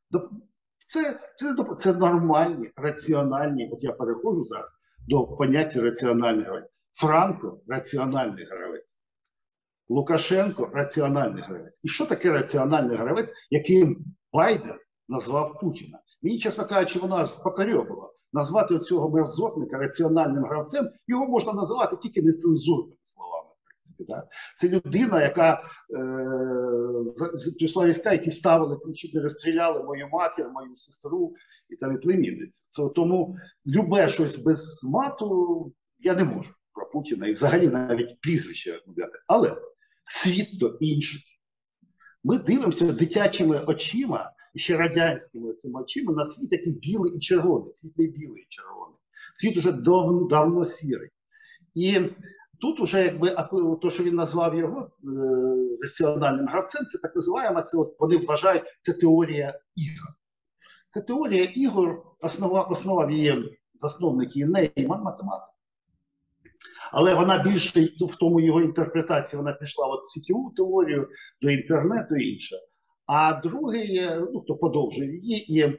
Це, це, це нормальні, раціональні, от я переходжу зараз до поняття раціональний гравець. Франко – раціональний гравець. Лукашенко – раціональний гравець. І що таке раціональний гравець, яким Байден назвав Путіна? Мені, чесно кажучи, вона спокарьовувала. Назвати цього мерзотника раціональним гравцем, його можна називати тільки нецензурними словами. Да? Це людина, яка е, прийшла війська, які ставили, не розстріляли мою матір, мою сестру і там і племінницю. Це тому любе щось без мату я не можу про Путіна і взагалі навіть прізвище говорити. Але світ то інший. Ми дивимося дитячими очима, і ще радянськими цими очима, на світ, який білий і червоний. Світ не білий і червоний. Світ уже давно, давно сірий. І тут уже, якби, то, що він назвав його е, раціональним гравцем, це так називаємо, це от вони вважають, це теорія ігор. Це теорія ігор, основа, основа її засновник її Нейман, математик. Але вона більше, в тому його інтерпретації, вона пішла от в сітєву теорію, до інтернету і інше. А другий, ну, хто подовжує її і е,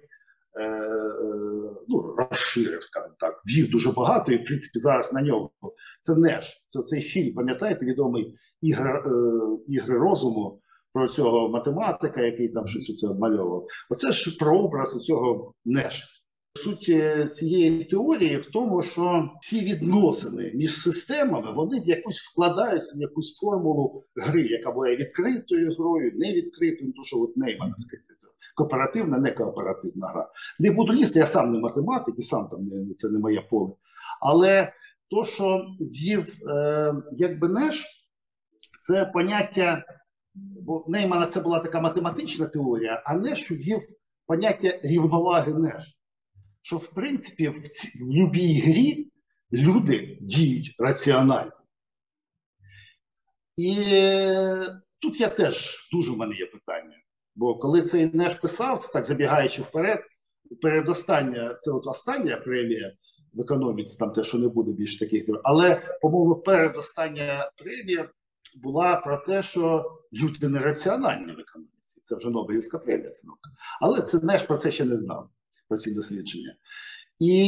ну, розширив, скажімо так, вів дуже багато, і, в принципі, зараз на ньому. Це Неш, це цей фільм, пам'ятаєте, відомий ігри, е, ігри розуму про цього математика, який там щось це обмальовував. Оце ж прообраз цього Неша. Суть цієї теорії в тому, що ці відносини між системами, вони в якусь вкладаються в якусь формулу гри, яка була відкритою грою, не відкритою, тому що от Неймановська кооперативна, не кооперативна гра. Не буду лізти, я сам не математик, і сам там не, це не моє поле. Але то, що ввів е, якби Неш, це поняття, бо Неймана це була така математична теорія, а Неш ввів поняття рівноваги Неш. Що, в принципі, в, ці, в любій грі люди діють раціонально. І тут я теж, дуже в мене є питання. Бо коли цей Неш писав, так забігаючи вперед, передостання, це от остання премія в економіці, там те, що не буде більше таких, але, по-моєму, передостання премія була про те, що люди не раціональні в економіці. Це вже Нобелівська премія. Це наука. Але це Неш про це ще не знав. Про ці дослідження. І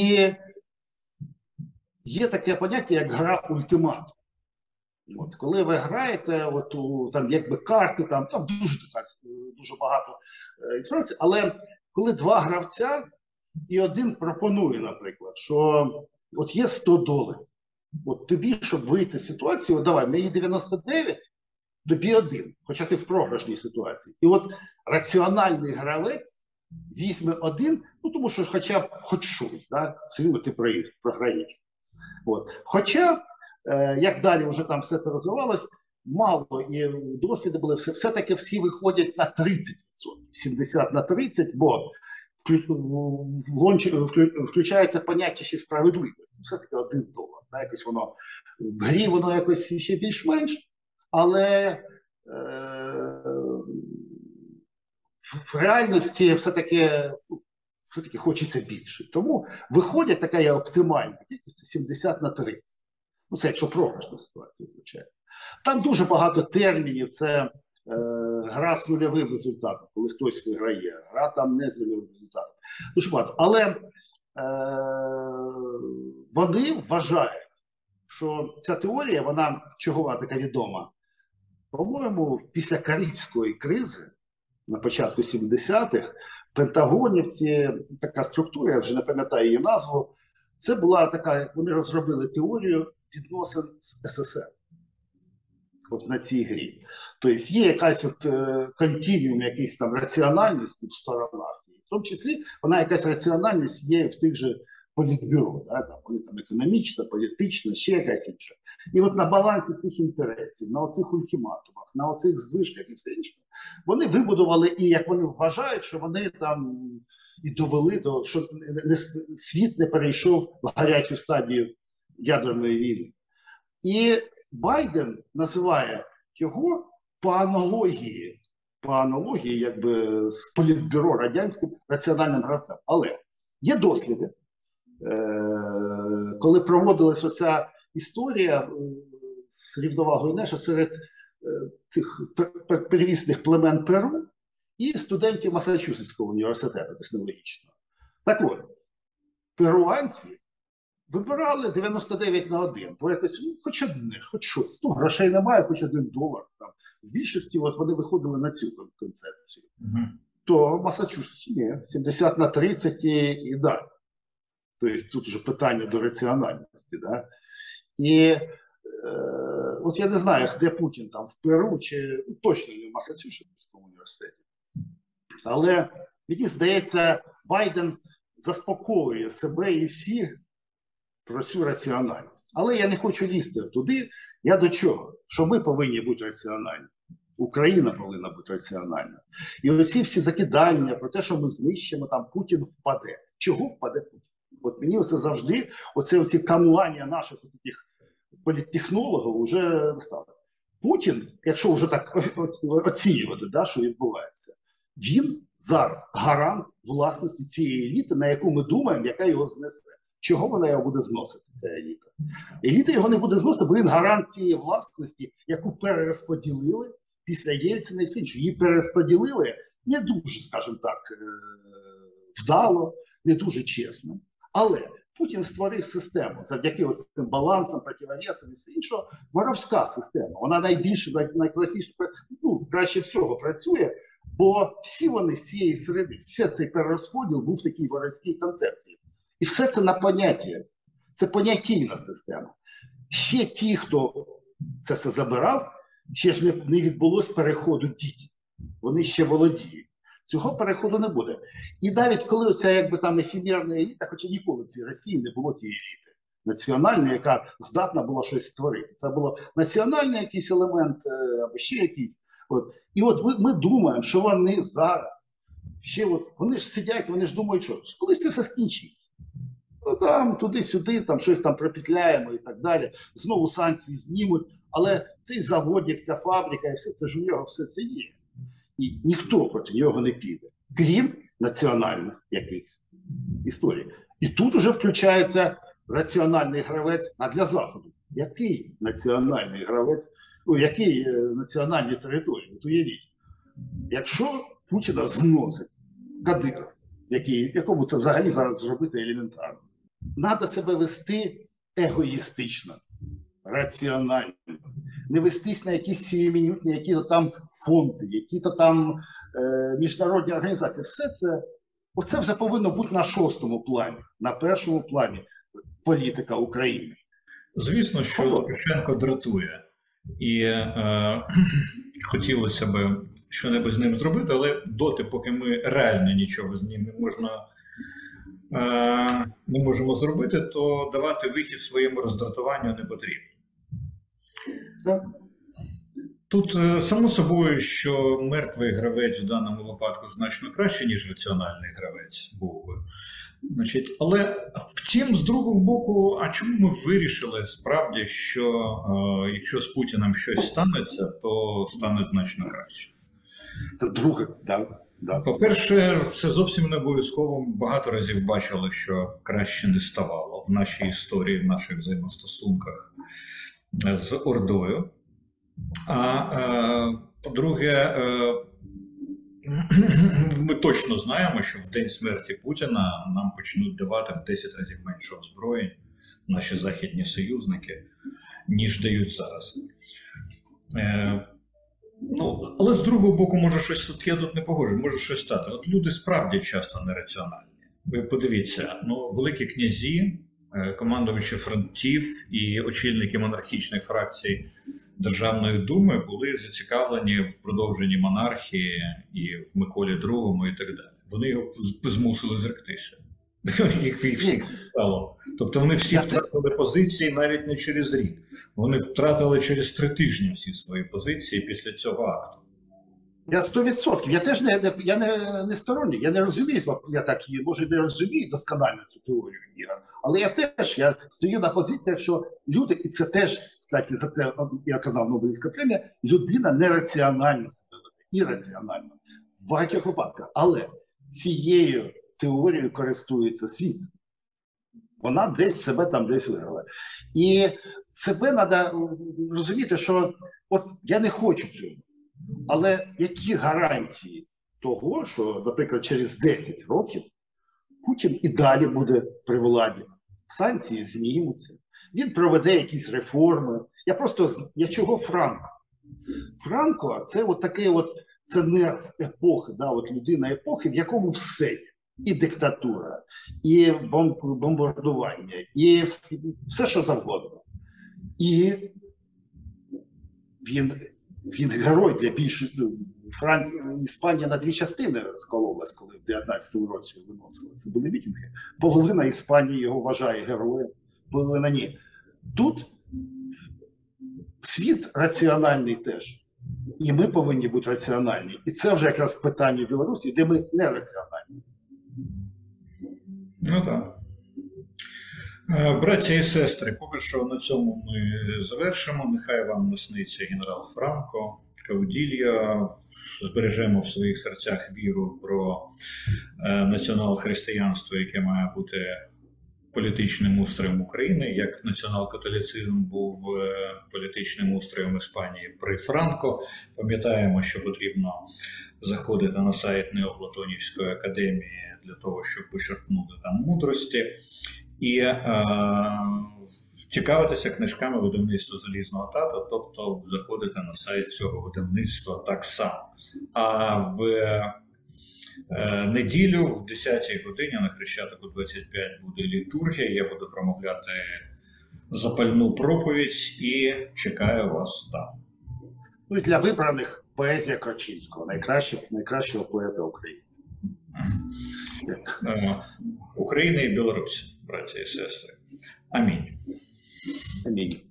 є таке поняття, як гра ультиматум. От, коли ви граєте, от, у, там, якби карти, там, там дуже, так, дуже багато е, інформації, але коли два гравця і один пропонує, наприклад, що от є сто доларів, от тобі, щоб вийти з ситуації, от давай, мені дев'яносто дев'ять, тобі один, хоча ти в програшній ситуації. І от раціональний гравець візьме один, ну тому що хоча б хоч щось, да, все рівно ти програєш. От. Хоча, е, як далі вже там все це розвивалось, мало і досвіди були, все, все-таки всі виходять на тридцять відсотків, сімдесят на тридцять, бо включається поняття ще справедливості. Все-таки один долар. Да, якось воно, в грі воно якось ще більш-менш, але е, в реальності все-таки все-таки хочеться більше. Тому виходить така є оптимальна кількість сімдесят на тридцять. Ну, це якщо програшна ситуація, звичайно. Там дуже багато термінів, це е, гра з нульовим результатом, коли хтось виграє, гра там не з нульовим результатом. Дуже багато. Але е, вони вважають, що ця теорія, вона чого вона така відома? По-моєму, після Карибської кризи, на початку сімдесятих, пентагонівці, така структура, я вже не пам'ятаю її назву, це була така, вони розробили теорію відносин з СССР. От на цій грі. Тобто є якась от е, континуум, якийсь там раціональність в сторонах. В тому числі вона якась раціональність є в тих же політбюро, да? Там, вони там економічна, політична, ще якась інша. І от на балансі цих інтересів, на оцих ультиматумах, на оцих здвижках і все інше, вони вибудували, і як вони вважають, що вони там і довели до, що не, світ не перейшов в гарячу стадію ядерної війни. І Байден називає його по аналогії, по аналогії якби з політбюро радянським раціональним гравцем. Але є досліди, коли проводилась оця історія з рівновагою Неша серед цих первісних племен Перу і студентів Масачусетського університету технологічного. Так от, перуанці вибирали дев'яносто дев'ять на один, бо якось, ну, хоч одне, хоч щось. Ну, грошей немає, хоч один долар. Там. В більшості от вони виходили на цю концепцію. Mm-hmm. То Масачусетс, ні, сімдесят на тридцять і, і далі. Тобто тут вже питання до раціональності. Да? І е, от я не знаю, де Путін, там в Перу, чи ну, точно не в Масачусетському університеті. Але мені здається, Байден заспокоює себе і всіх про цю раціональність. Але я не хочу лізти туди. Я до чого? Що ми повинні бути раціональні. Україна повинна бути раціональна. І оці всі закидання про те, що ми знищимо, там Путін впаде. Чого впаде Путін? От мені оце завжди, оце оці камлання наших таких політтехнологів вже стало. Путін, якщо вже так оцінювати, да, що відбувається, він зараз гарант власності цієї еліти, на яку ми думаємо, яка його знесе. Чого вона його буде зносити, ця еліта? Еліта його не буде зносити, бо він гарант цієї власності, яку перерозподілили після Єльцина і все інше. Її перерозподілили не дуже, скажімо так, вдало, не дуже чесно. Але Путін створив систему, завдяки цим балансам, противовесам і все іншого, воровська система. Вона найбільше, найкласніше, ну, краще всього працює, бо всі вони з цієї середи, все цей перерозподіл був в такій воровській концепції. І все це на поняття. Це поняттійна система. Ще ті, хто це все забирав, ще ж не, не відбулось переходу дітей. Вони ще володіють. Цього переходу не буде. І навіть коли оця якби там ефемерна еліта, хоча ніколи в цій Росії не було тієї еліти національної, яка здатна була щось створити. Це було національний якийсь елемент або ще якийсь. От. І от ми, ми думаємо, що вони зараз ще от, вони ж сидять, вони ж думають, що колись це все скінчиться. Ну там, туди-сюди, там щось там пропетляємо і так далі. Знову санкції знімуть. Але цей заводик, ця фабрика і все це ж у нього все це є. І ніхто проти нього не піде. Крім національних якихось історій. І тут вже включається раціональний гравець, а для Заходу. Який національний гравець, ну, який е, національні території? От уявіть. Якщо Путіна зносить Кадиров, який, якому це взагалі зараз зробити елементарно, треба себе вести егоїстично, раціонально. Не вестись на якісь сіюмінутні, які-то там фонди, які-то там е, міжнародні організації. Все це, оце вже повинно бути на шостому плані, на першому плані політика України. Звісно, що Лукашенко дратує. І е, хотілося б що-небудь з ним зробити, але доти, поки ми реально нічого з ним не можна, е, не можемо зробити, то давати вихід своєму роздратуванню не потрібно. Тут, само собою, що мертвий гравець в даному випадку значно краще, ніж раціональний гравець був би. Значить, але втім, з другого боку, а чому ми вирішили справді, що е, якщо з Путіним щось станеться, то стане значно краще? Це друге, да, да. По-перше, це зовсім не обов'язково. Багато разів бачили, що краще не ставало в нашій історії, в наших взаємостосунках з Ордою. А е, по-друге, е, ми точно знаємо, що в день смерті Путіна нам почнуть давати в десять разів менше озброєнь наші західні союзники, ніж дають зараз. Е, ну, але з другого боку, може щось тут, я тут не погоджу, може щось стати. От люди справді часто нераціональні. Ви подивіться, ну, великі князі, командувачі фронтів і очільники монархічних фракцій Державної думи були зацікавлені в продовженні монархії і в Миколі другому і так далі. Вони його змусили зректися. Їх всіх стало. Тобто вони всі втратили позиції навіть не через рік. Вони втратили через три тижні всі свої позиції після цього акту. Я сто відсотків. Я теж не, не, я не, не сторонник, я не розумію, я так і, може, не розумію досконально цю теорію Ігор. Але я теж я стою на позиціях, що люди, і це теж, кстати, за це я казав Нобелівська премія, людина нераціональна себе веде, ірраціональна в багатьох випадках. Але цією теорією користується світ. Вона десь себе там десь виграла. І себе треба розуміти, що от я не хочу цього. Але які гарантії того, що, наприклад, через десять років Путін і далі буде при владі, санкції знімуться, він проведе якісь реформи. Я просто, я чого Франко? Франко – це от такий от, це нерв епохи, да, от людина епохи, в якому все є. І диктатура, і бомб, бомбардування, і все, все, що завгодно. І він... Він герой для більшої. Франція, Іспанія на дві частини розкололась, коли в дев'ятнадцятому році виносили. Це були мітинги. Половина Іспанії його вважає героєм, половина ні. Тут світ раціональний теж. І ми повинні бути раціональні. І це вже якраз питання в Білорусі, де ми не раціональні. Ну так. Браття і сестри, поки що на цьому ми завершимо. Нехай вам насниться генерал Франко, Каудільо. Збережемо в своїх серцях віру про е, націонал-християнство, яке має бути політичним устроєм України, як націонал-католицизм був е, політичним устроєм Іспанії при Франко. Пам'ятаємо, що потрібно заходити на сайт Неоплатонівської академії для того, щоб почерпнути там мудрості. І е, цікавитися книжками видавництва «Залізного тата», тобто заходити на сайт цього видавництва так само. А в е, неділю в десятій годині на Хрещатику двадцять п'ять буде літургія, я буду промовляти запальну проповідь і чекаю вас там. Ну і для вибраних поезія Крачинського, найкращого, найкращого поета України. Е, України і Білорусі, браті і сестри. Амінь. Амінь.